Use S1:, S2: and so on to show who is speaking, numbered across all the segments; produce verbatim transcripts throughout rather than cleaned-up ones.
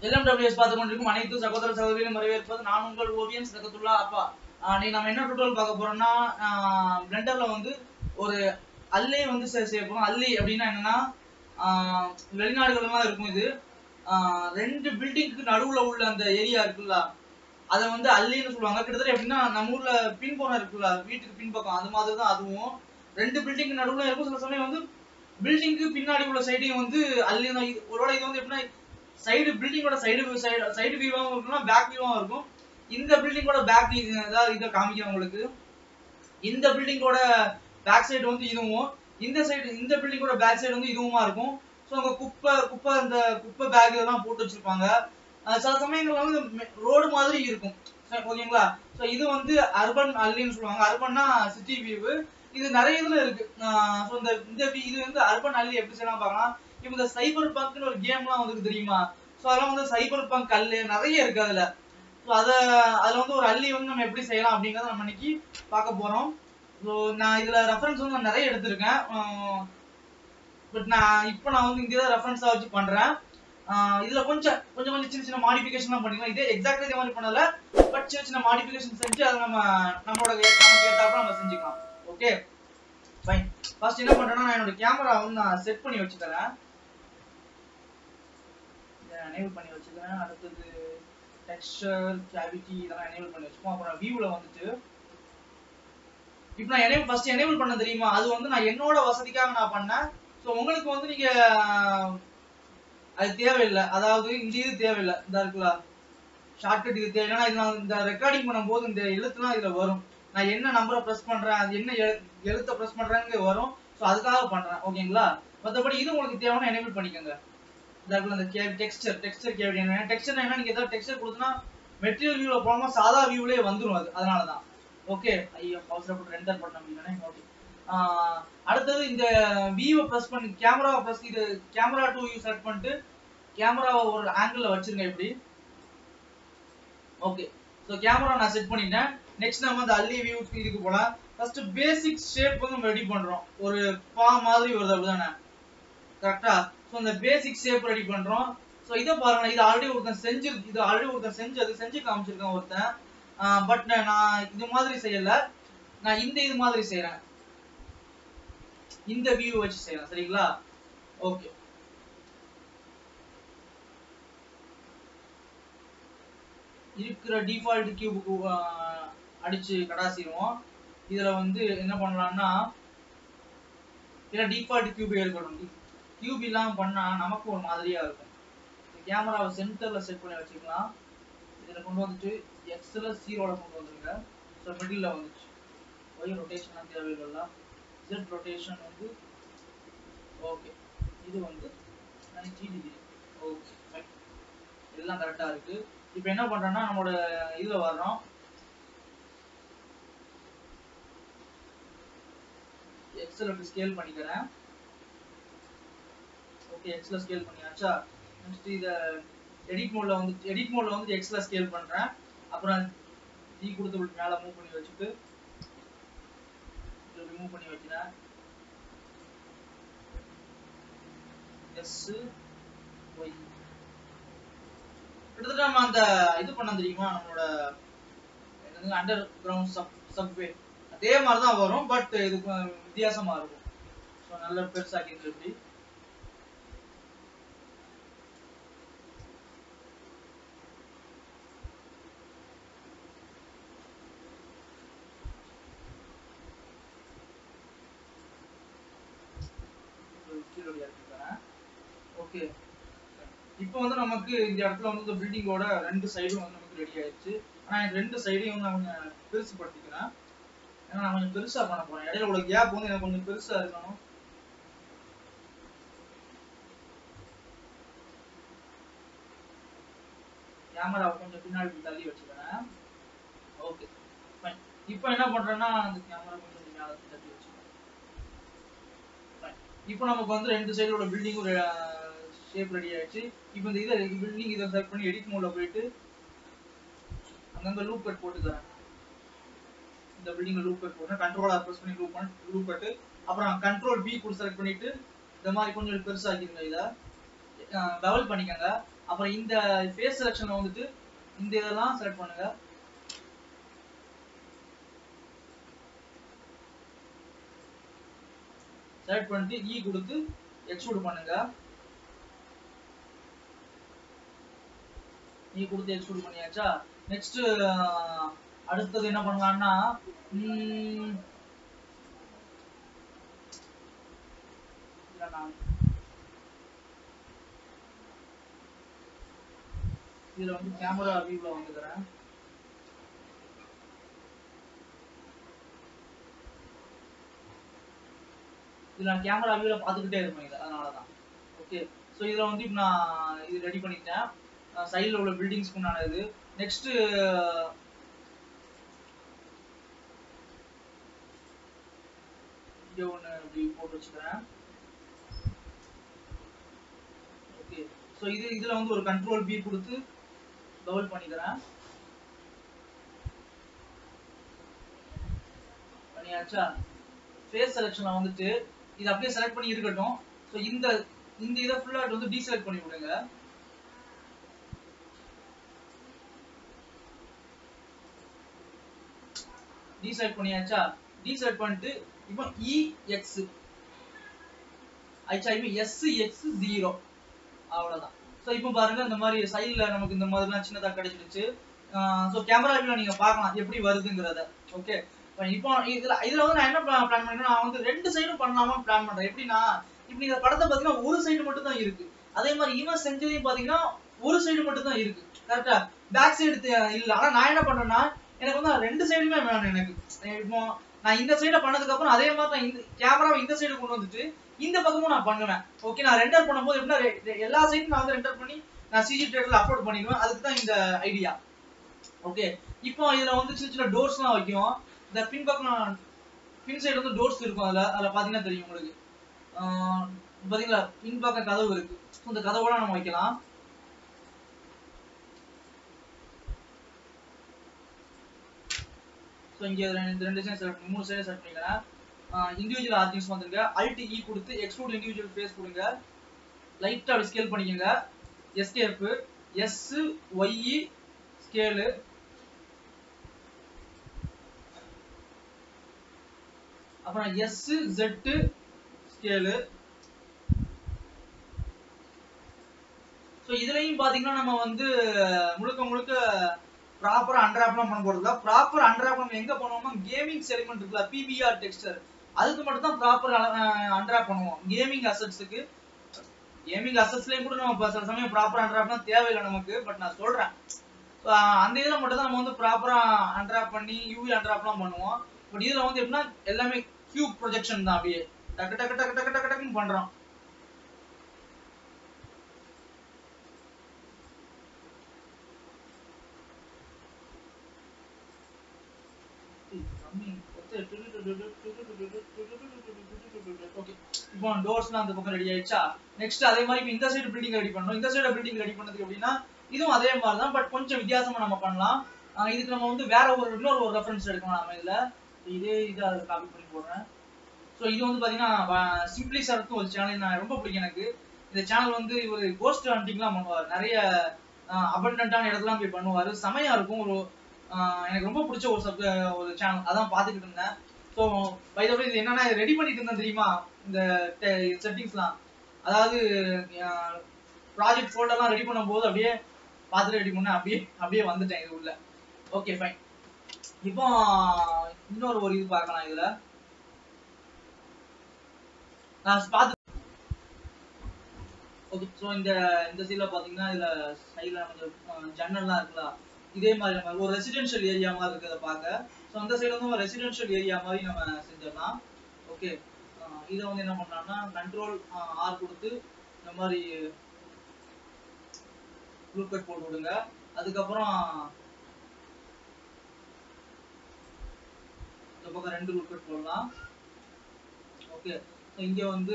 S1: L M W S பார்த்து கொண்டிருக்கும் அனைத்து சகோதர சகோதரிகளும் வரவேற்பது நான் உங்கள் ஓவியம் சதகத்துல்லா அப்பா. நீ நம்ம என்ன டுட்டோரியல் பார்க்க போறோம்னா பிளெண்டர்ல வந்து ஒரு அல்லே வந்து செய்ய போறோம். அல்லி அப்படின்னா என்னன்னா வெளிநாடுகள்லாம் இருக்கும். இது ரெண்டு பில்டிங்க்கு நடுவுல உள்ள அந்த ஏரியா இருக்குல்ல அதை வந்து அல்லின்னு சொல்லுவாங்க. கிட்டத்தட்ட எப்படின்னா நம்ம ஊர்ல பின்பக்கம் இருக்குல்ல வீட்டுக்கு பின்பக்கம் அது மாதிரி தான் அதுவும். ரெண்டு பில்டிங் நடுவுல இருக்கும். சில சமயம் வந்து பில்டிங்க்கு பின்னாடி உள்ள சைடையும் வந்து அல்லி தான். ஒருவேளை இது வந்து எப்படின்னா சைடு பில்டிங்கோட சைடு சைடு சைடு வியூவாகவும் இருக்கும்னா பேக் வியூவாகவும் இருக்கும். இந்த பில்டிங்கோட பேக் ஏதாவது இதை காமிக்கிறேன் உங்களுக்கு. இந்த பில்டிங்கோட பேக் சைடு வந்து இதுவும் இந்த சைடு இந்த பில்டிங்கோட பேக் சைடு வந்து இதுவுமா இருக்கும். ஸோ அங்கே குப்பை குப்பை இந்த குப்பை பேக் இதெல்லாம் போட்டு வச்சிருப்பாங்க. சில சமயங்கள்ல வந்து ரோடு மாதிரி இருக்கும். ஓகேங்களா? ஸோ இது வந்து அர்பன் அல்லின்னு சொல்லுவாங்க. அர்பன்னா சிட்டி வியூ. இது நிறைய இதுல இருக்கு. ஸோ இந்த இந்த இது வந்து அர்பன் அல்லி எப்படி செய்யலாம் பார்க்கலாம். இப்போ இந்த சைபர் பங்க்னு ஒரு கேம்லாம் வந்து தெரியுமா? ஸோ அதெல்லாம் வந்து சைபர் பங்க் கல்லு நிறைய இருக்கு அதுல. ஸோ அதை அதுல வந்து ஒரு அல்லி வந்து நம்ம எப்படி செய்யலாம் அப்படிங்கிறத நம்ம இன்னைக்கு பார்க்க போறோம். ஸோ நான் இதுல ரெஃபரன்ஸ் வந்து நான் நிறைய எடுத்திருக்கேன். பட் நான் இப்போ நான் வந்து இங்கே தான் ரெஃபரன்ஸா வச்சு பண்றேன். இதுல கொஞ்சம் கொஞ்சம் கொஞ்சம் சின்ன சின்ன மாடிஃபிகேஷன்லாம் பண்ணிக்கலாம். இதே எக்ஸாக்ட்லி இதே மாதிரி பண்ணல, பட் சின்ன சின்ன மாடிஃபிகேஷன் செஞ்சு அதை நம்ம நம்மளோட நமக்கு ஏற்றாப்புல நம்ம செஞ்சுக்கலாம். Okay fine. ஃபர்ஸ்ட் என்ன பண்றேன்னா நான் என்னோட கேமரா வந்து நான் செட் பண்ணி வச்சுக்கிறேன். எனேபிள் பண்ணி வச்சுக்கிறேன். அடுத்தது டெக்ஸ்சர் கேவிட்டி இதெல்லாம் எனேபிள் பண்ணி வச்சுப்போம். அப்புறம் வியூல வந்துட்டு இப்போ நான் எனேபிள் ஃபர்ஸ்ட் எனேபிள் பண்ண தெரியுமா? அது வந்து நான் என்னோட வசதிக்காக நான் பண்ணேன். ஸோ உங்களுக்கு வந்து நீங்க அது தேவையில்லை. அதாவது இந்த இது தேவையில்லை. இந்த இருக்குல்ல ஷார்ட்கட் இது தேவை. ஏன்னா இது நான் இந்த ரெக்கார்டிங் பண்ணும்போது இந்த எழுத்துலாம் இதுல வரும். நான் என்ன நம்பரை ப்ரெஸ் பண்றேன், அது என்ன எழுத்தை ப்ரெஸ் பண்றேங்க வரும். ஸோ அதுக்காக பண்றேன். ஓகேங்களா? மற்றபடி இது உங்களுக்கு தேவைன்னா எனேபிள் பண்ணிக்கோங்க. இந்த டெக்ஸ்சர் டெக்ஸ்சர் கேவிட்டி என்ன டெக்ஸ்சர் என்ன நீங்க ஏதாவது டெக்ஸ்சர் கொடுத்தனா மெட்டீரியல் வியூல போகாம சாதா வியூலயே வந்துரும். அது அதனால தான். ஓகே ஐயோ அவசரப்பட்டு ரெண்டர் பண்ண முடியலனே. ஓகே அடுத்தது இந்த வியூவை பிரஸ் பண்ணி கேமராவை பிரஸ் இது கேமரா டூ வியூ செலக்ட் பண்ணிட்டு கேமராவை ஒரு ஆங்கிள் வச்சிருங்க இப்படி. ஓகே சோ கேமரா நான் செட் பண்ணிட்டேன். நெக்ஸ்ட் நம்ம அந்த அல்லி வியூ இதுக்கு போலாம். ஃபர்ஸ்ட் பேசிக் ஷேப் வந்து நம்ம ரெடி பண்றோம். ஒரு பா மாதிரி வருது அப்படிதானே? கரெக்ட்டா? சோ அந்த பேசிக் ஷேப் ரெடி பண்றோம். சோ இத பாருங்க, இது ஆல்ரெடி ஒருத்தன் செஞ்சு இது ஆல்ரெடி ஒருத்தன் செஞ்சது செஞ்சு காமிச்சிருக்கான் ஒருத்தன். பட் நான் இது மாதிரி செய்யல. நான் இந்த இது மாதிரி செய்றேன். இந்த வியூ வச்சு செய்யலாம். சரிங்களா? ஓகே இருக்கிற டிஃபால்ட் கியூபுக்கு அடிச்சு கடாசிடுவோம். இதுல வந்து என்ன பண்ணலாம்னா இல்ல டிஃபால்ட் கியூப் இருக்கணும். கியூப் இல்லாம பண்ணா நமக்கு ஒரு மாதிரியா இருக்கும். கேமராவை சென்டர்ல செட் பண்ணி வச்சுக்கலாம். இதுல கொண்டு வந்துட்டு எக்ஸ்ல ஜீரோல கொண்டு வந்துருங்க. ஸோ மிடில் வந்துச்சு. ஒய் ரொட்டேஷன் தேவையில்லை. ஜெட் ரொட்டேஷன் வந்து ஓகே. இது வந்து நைன்டி டிகிரி. ஓகே எல்லாம் கரெக்டா இருக்கு. இப்போ என்ன பண்றோம்னா நம்மளோட இதுல வர்றோம். எக்ஸ்ல ஸ்கேல் பண்ணிக்கிறேன். ஓகே எக்ஸ்ல ஸ்கேல் பண்ணியாச்சா? நெக்ஸ்ட் இத எடிட் மோட்ல வந்து எடிட் மோட்ல வந்து எக்ஸ்ல ஸ்கேல் பண்றேன். அப்புறம் டி கொடுத்து விட்டு மேல மூவ் பண்ணி வச்சுட்டு இத ரிமூவ் பண்ணி வைக்கிறேன். எஸ் ஒய் கிட்டத்தட்ட நம்ம அந்த இது பண்ண தெரியுமா நம்மளோட அண்டர் கிரவுண்ட் சப் சப்வே அதே மாதிரி தான் வரும். பட் இது வித்தியாசமா இருக்கும். ஸோ நல்ல பெருசாக்கிது. எப்படி ஓகே இப்போ வந்து நமக்கு இந்த இடத்துல வந்து இந்த பில்டிங்கோட ரெண்டு சைடும் வந்து நமக்கு ரெடி ஆயிடுச்சு. ஆனா இந்த ரெண்டு சைடையும் வந்து நான் கொஞ்சம் பெருசு படுத்திக்கிறேன். ஏன்னா நான் கொஞ்சம் பெருசா பண்ண போறேன். இடையில உள்ள கேப் வந்து எனக்கு கொஞ்சம் பெருசா இருக்கணும். கேமராவை கொஞ்சம் பின்னாடி தள்ளி வச்சுக்கிறேன். Okay fine. இப்போ என்ன பண்றேன்னா அந்த கேமரா கொஞ்சம் மேல தள்ளி வச்சுக்கிறேன். இப்போ நமக்கு வந்து ரெண்டு சைடோட பில்டிங் ஒரு ஷேப் ரெடி ஆயிடுச்சு. இப்போ இந்த இதை பில்டிங் இதை செலக்ட் பண்ணி எடிட் மோட்ல போயிட்டு அங்கங்க லூப் கட் போட்டுக்கிறேன். இந்த பில்டிங்ல லூப் கட் போட்டு கண்ட்ரோல் ஆர் பிரஸ் பண்ணி லூப் பண்ணி லூப் கட் அப்புறம் கண்ட்ரோல் பி கூட செலக்ட் பண்ணிட்டு இந்த மாதிரி கொஞ்சம் பெருசாக்கிடுங்க. இதை டபுள் பண்ணிக்கங்க. அப்புறம் இந்த ஃபேஸ் செலக்ஷன்ல வந்துட்டு இந்த இதெல்லாம் செலக்ட் பண்ணுங்க. செலக்ட் பண்ணிட்டு இ கொடுத்து எக்ஸ்ட்ரூட் பண்ணுங்க. இ கொடுத்து எக்ஸ்ட்ரூட் பண்ணியாச்சா? நெக்ஸ்ட் அடுத்தது என்ன பண்ணலாம்னா இதுல வந்து கேமரா வியூல வந்துக்கிறேன். இதுல நான் கேமரா வியூல பாத்துக்கிட்டே இருப்பேன் இது, அதனாலதான். ஓகே, ஸோ இதுல வந்து இப்போ நான் இது ரெடி பண்ணிட்டேன். சைடில் உள்ள பில்டிங்ஸ்க்கு உண்டான இது. நெக்ஸ்ட் இங்கே ஒன்று இப்படி போட்டு வச்சுக்கிறேன். ஓகே, ஸோ இது இதுல வந்து ஒரு கண்ட்ரோல் பி கொடுத்து டபுள் பண்ணிக்கிறேன். பண்ணியாச்சா? ஃபேஸ் செலக்ஷன்ல வந்துட்டு இது அப்படியே செலக்ட் பண்ணி இருக்கட்டும். ஸோ இந்த இந்த இதை ஃபுல்லா வந்து டீசெலக்ட் பண்ணி விடுங்க. டீசெலக்ட் பண்ணியாச்சா? டீசெலக்ட் பண்ணிட்டு இப்போ இ எக்ஸ் ஐச்சா இப்போ எஸ் எக்ஸ் ஜீரோ அவ்வளோதான். ஸோ இப்போ பாருங்க இந்த மாதிரி சைடில் நமக்கு இந்த மாதிரிலாம் சின்னதாக கிடைச்சிருச்சு. ஸோ கேமரா வியூல நீங்க பார்க்கலாம் எப்படி வருதுங்கிறத. ஓகே, இப்போ இதுல இதுல வந்து நான் என்ன பிளான் பண்ணேன்னா, நான் வந்து ரெண்டு சைடும் பண்ணலாமான்னு பிளான் பண்றேன். எப்படின்னா இப்படி இந்த படத்தை பாத்தீங்கன்னா ஒரு சைடு மட்டும் தான் இருக்கு. அதே மாதிரி இவன் செஞ்சதையும் பாத்தீங்கன்னா ஒரு சைடு மட்டும் தான் இருக்கு. கரெக்டா? பேக் சைடு இல்ல. ஆனா நான் என்ன பண்றேன்னா, எனக்கு வந்து ரெண்டு சைடுமே வேணும். எனக்கு இப்போ நான் இந்த சைட பண்ணதுக்கு அப்புறம் அதே மாதிரி நான் இந்த கேமராவை இந்த சைடு கொண்டு வந்துட்டு இந்த பக்கமும் நான் பண்ணுவேன். ஓகே, நான் ரெண்டர் பண்ணும்போது எப்படின்னா எல்லா சைடும் நான் வந்து ரெண்டர் பண்ணி நான் சிஜி ட்ரேடர்ல அப்லோட் பண்ணிடுவேன். அதுக்கு தான் இந்த ஐடியா. ஓகே, இப்போ இதுல வந்து சின்ன சின்ன டோர்ஸ்லாம் வைக்கும். இந்த பின் பக்கம் பின் சைடு வந்து டோர்ஸ் இருக்கும். அதுல அதுல பாத்தீங்கன்னா தெரியும் உங்களுக்கு. பாத்தீங்களா, பின் பக்கம் கதவு இருக்கு. இந்த கதவோட நம்ம வைக்கலாம். ஸோ இங்கே ரெண்டு ரெண்டு சைடு செலக்ட் மூணு சைடு செலக்ட் பண்ணிக்கிறேன். இண்டிவிஜுவல் ஆர்ஜின்ஸ் வந்துருங்க. அல்ட் இ கொடுத்து எக்ஸ்ட்ரூட் இண்டிவிஜுவல் ஃபேஸ் கொடுங்க. லைட்டாக அப்படி ஸ்கேல் பண்ணிக்கோங்க. எஸ்கேப்பு எஸ் ஒய் ஸ்கேலு அப்புறம் எஸ் ஜெட் ஸ்கேலு. ஸோ இதுலையும் பார்த்தீங்கன்னா நம்ம வந்து முழுக்க முழுக்க ப்ராப்பரா அன்ராப்லாம் பண்ண போறதில்ல. ப்ராப்பர் அன்ராப் நம்ம எங்க பண்ணுவோம்னா கேமிங் எலிமெண்ட் இருக்குல்ல, பிபிஆர் டெக்ஸ்டர், அதுக்கு மட்டும் தான் ப்ராப்பர் அன்ராப் பண்ணுவோம். கேமிங் அசெட்ஸ்க்கு கேமிங் அசெட்ஸ்லயும் கூட நம்ம சில சமயம் ப்ராப்பர் அன்ராப்லாம் தேவையில்லை நமக்கு. பட் நான் சொல்றேன், அந்த இதுல மட்டும் தான் நம்ம வந்து ப்ராப்பரா அன்ராப் பண்ணி யூவி அன்ராப்லாம் பண்ணுவோம். பட் இதுல வந்து எப்படின்னா எல்லாமே கியூப் ப்ரொஜெக்ஷன் தான். அப்படியே டக்கு டக்கு டக்கு டக்கு டக்கு டக்குன்னு பண்றோம். இப்போ டோர்ஸ்லாம் அந்த பக்கம் ரெடி ஆயிடுச்சா? நெக்ஸ்ட் அதே மாதிரி இந்த சைடு பில்டிங் ரெடி பண்ணணும். இந்த சைடு பில்டிங் ரெடி பண்ணதுக்கு அப்படின்னா இதுவும் அதே மாதிரி தான், பட் கொஞ்சம் வித்தியாசமா நம்ம பண்ணலாம். இதுக்கு நம்ம வந்து வேற ஒரு இன்னொரு ஒரு ரெஃபரன்ஸ் எடுக்கலாம். நம்ம இதுல இதே இதை அதில் காப்பி பண்ணி போடுறேன். ஸோ இது வந்து பாத்தீங்கன்னா சிம்பிளி சாருக்கு ஒரு சேனல் நான் ரொம்ப பிடிக்கும் எனக்கு. இந்த சேனல் வந்து இவர் கோஸ்ட் ஹண்டிங்லாம் பண்ணுவார். நிறைய அபண்டன்டான இடத்துலாம் போய் பண்ணுவார். செமையா இருக்கும். ஒரு எனக்கு ரொம்ப பிடிச்ச ஒரு சப் ஒரு சேனல், அதான் பார்த்துக்கிட்டு இருந்தேன். ஸோ பை த வே இது என்னன்னா ரெடி பண்ணிட்டு இருந்தேன் தெரியுமா இந்த செட்டிங்ஸ்லாம். அதாவது ப்ராஜெக்ட் ஃபோல்டர்லாம் ரெடி பண்ணும்போது அப்படியே பார்த்துட்டு ரெடி பண்ணேன். அப்படியே அப்படியே வந்துட்டேன் இது உள்ள. Okay fine. இப்போ இன்னொரு ஒரு இது பார்க்கலாம். இதுல நான் பார்த்து ஓகே. ஸோ இந்த இந்த சைடில் பார்த்தீங்கன்னா இதில் சைடில் கொஞ்சம் ஜன்னல்லாம் இருக்குல்ல, இதே மாதிரி நம்ம ஒரு ரெசிடென்ஷியல் ஏரியா மாதிரி இருக்கிறத பார்க்க. ஸோ அந்த சைடு வந்து ஒரு ரெசிடென்ஷியல் ஏரியா மாதிரி நம்ம செஞ்சிடலாம். ஓகே, இதை வந்து என்ன பண்ணலாம்னா கண்ட்ரோல் ஆர் கொடுத்து இந்த மாதிரி ப்ளூ கட் போட்டு விடுங்க. அதுக்கப்புறம் இந்த பக்கம் ரெண்டு ப்ளூ கட் போடலாம். ஓகே, ஸோ இங்கே வந்து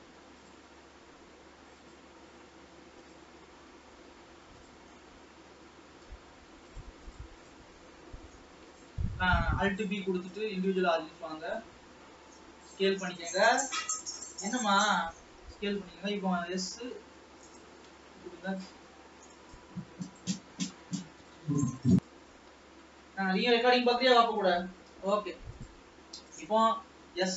S1: அல்ட் பி கொடுத்துட்டு இண்டிவிஜுவல் ஆர்ஜின்ஸ் வாங்க, ஸ்கேல் பண்ணிக்கங்க. என்னம்மா ஸ்கேல் பண்ணிக்கங்க. இப்போ எஸ் கொடுங்க. நீங்க ரெக்கார்டிங் பார்க்கறியா பார்க்க கூட? ஓகே. இப்போ S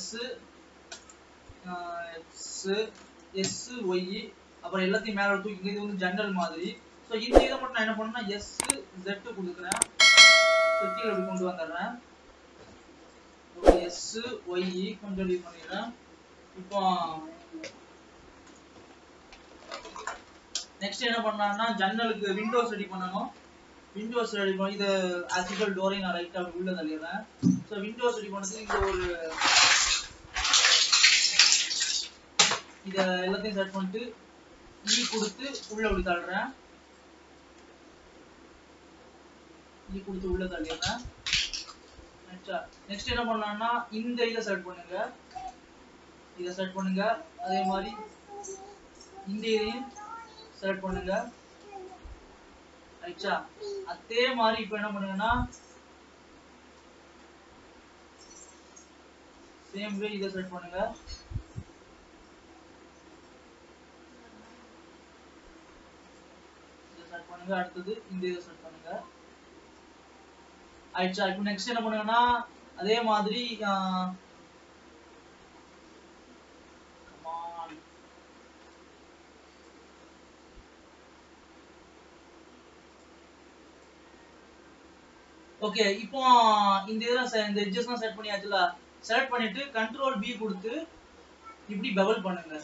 S1: X S Y அப்புறம் எல்லாத்தையும் மேல தூக்கிங்க. இது வந்து ஜன்னல் மாதிரி. சோ இந்த இத மட்டும் நான் என்ன பண்ணனும்னா S Z கொடுக்கிறேன். சோ கீழ அப்படி கொண்டு வந்தறேன். ஓகே S Y கொஞ்சம் டெலீட் பண்ணிடுறேன். இப்போ நெக்ஸ்ட் என்ன பண்ணலாம்னா ஜன்னலுக்கு விண்டோஸ் ரெடி பண்ணனும். விண்டோஸ் ரெடி பண்ணி இத ஆக்டிவல் டோரை நான் ரைட்டா உள்ள தள்ளிறேன். சோ விண்டோஸ் ரெடி பண்ணதுக்கு இங்க ஒரு இத எல்லாத்தையும் செட் பண்ணிட்டு E கொடுத்து உள்ள அப்படி தள்ளுறேன். E கொடுத்து உள்ள தள்ளிறேன். நெக்ஸ்ட் நெக்ஸ்ட் என்ன பண்ணலாம்னா இந்த இத செட் பண்ணுங்க. இத செட் பண்ணுங்க. அதே மாதிரி இந்த இதையும் செலக்ட் பண்ணுங்க. ரைட்டா? அதே மாதிரி இப்போ என்ன பண்ணுங்கன்னா சேம் வே இத செட் பண்ணுங்க. இத செட் பண்ணுங்க. அடுத்து இந்த இத செட் பண்ணுங்க. ரைட்டா? இப்போ நெக்ஸ்ட் என்ன பண்ணுங்கன்னா அதே மாதிரி ஓகே இப்போ இந்த இதெல்லாம் இந்த எட்ஜஸ்லாம் செட் பண்ணியாச்சுல. செலக்ட் பண்ணிட்டு கண்ட்ரோல் B கொடுத்து இப்படி பெவல் பண்ணுங்க.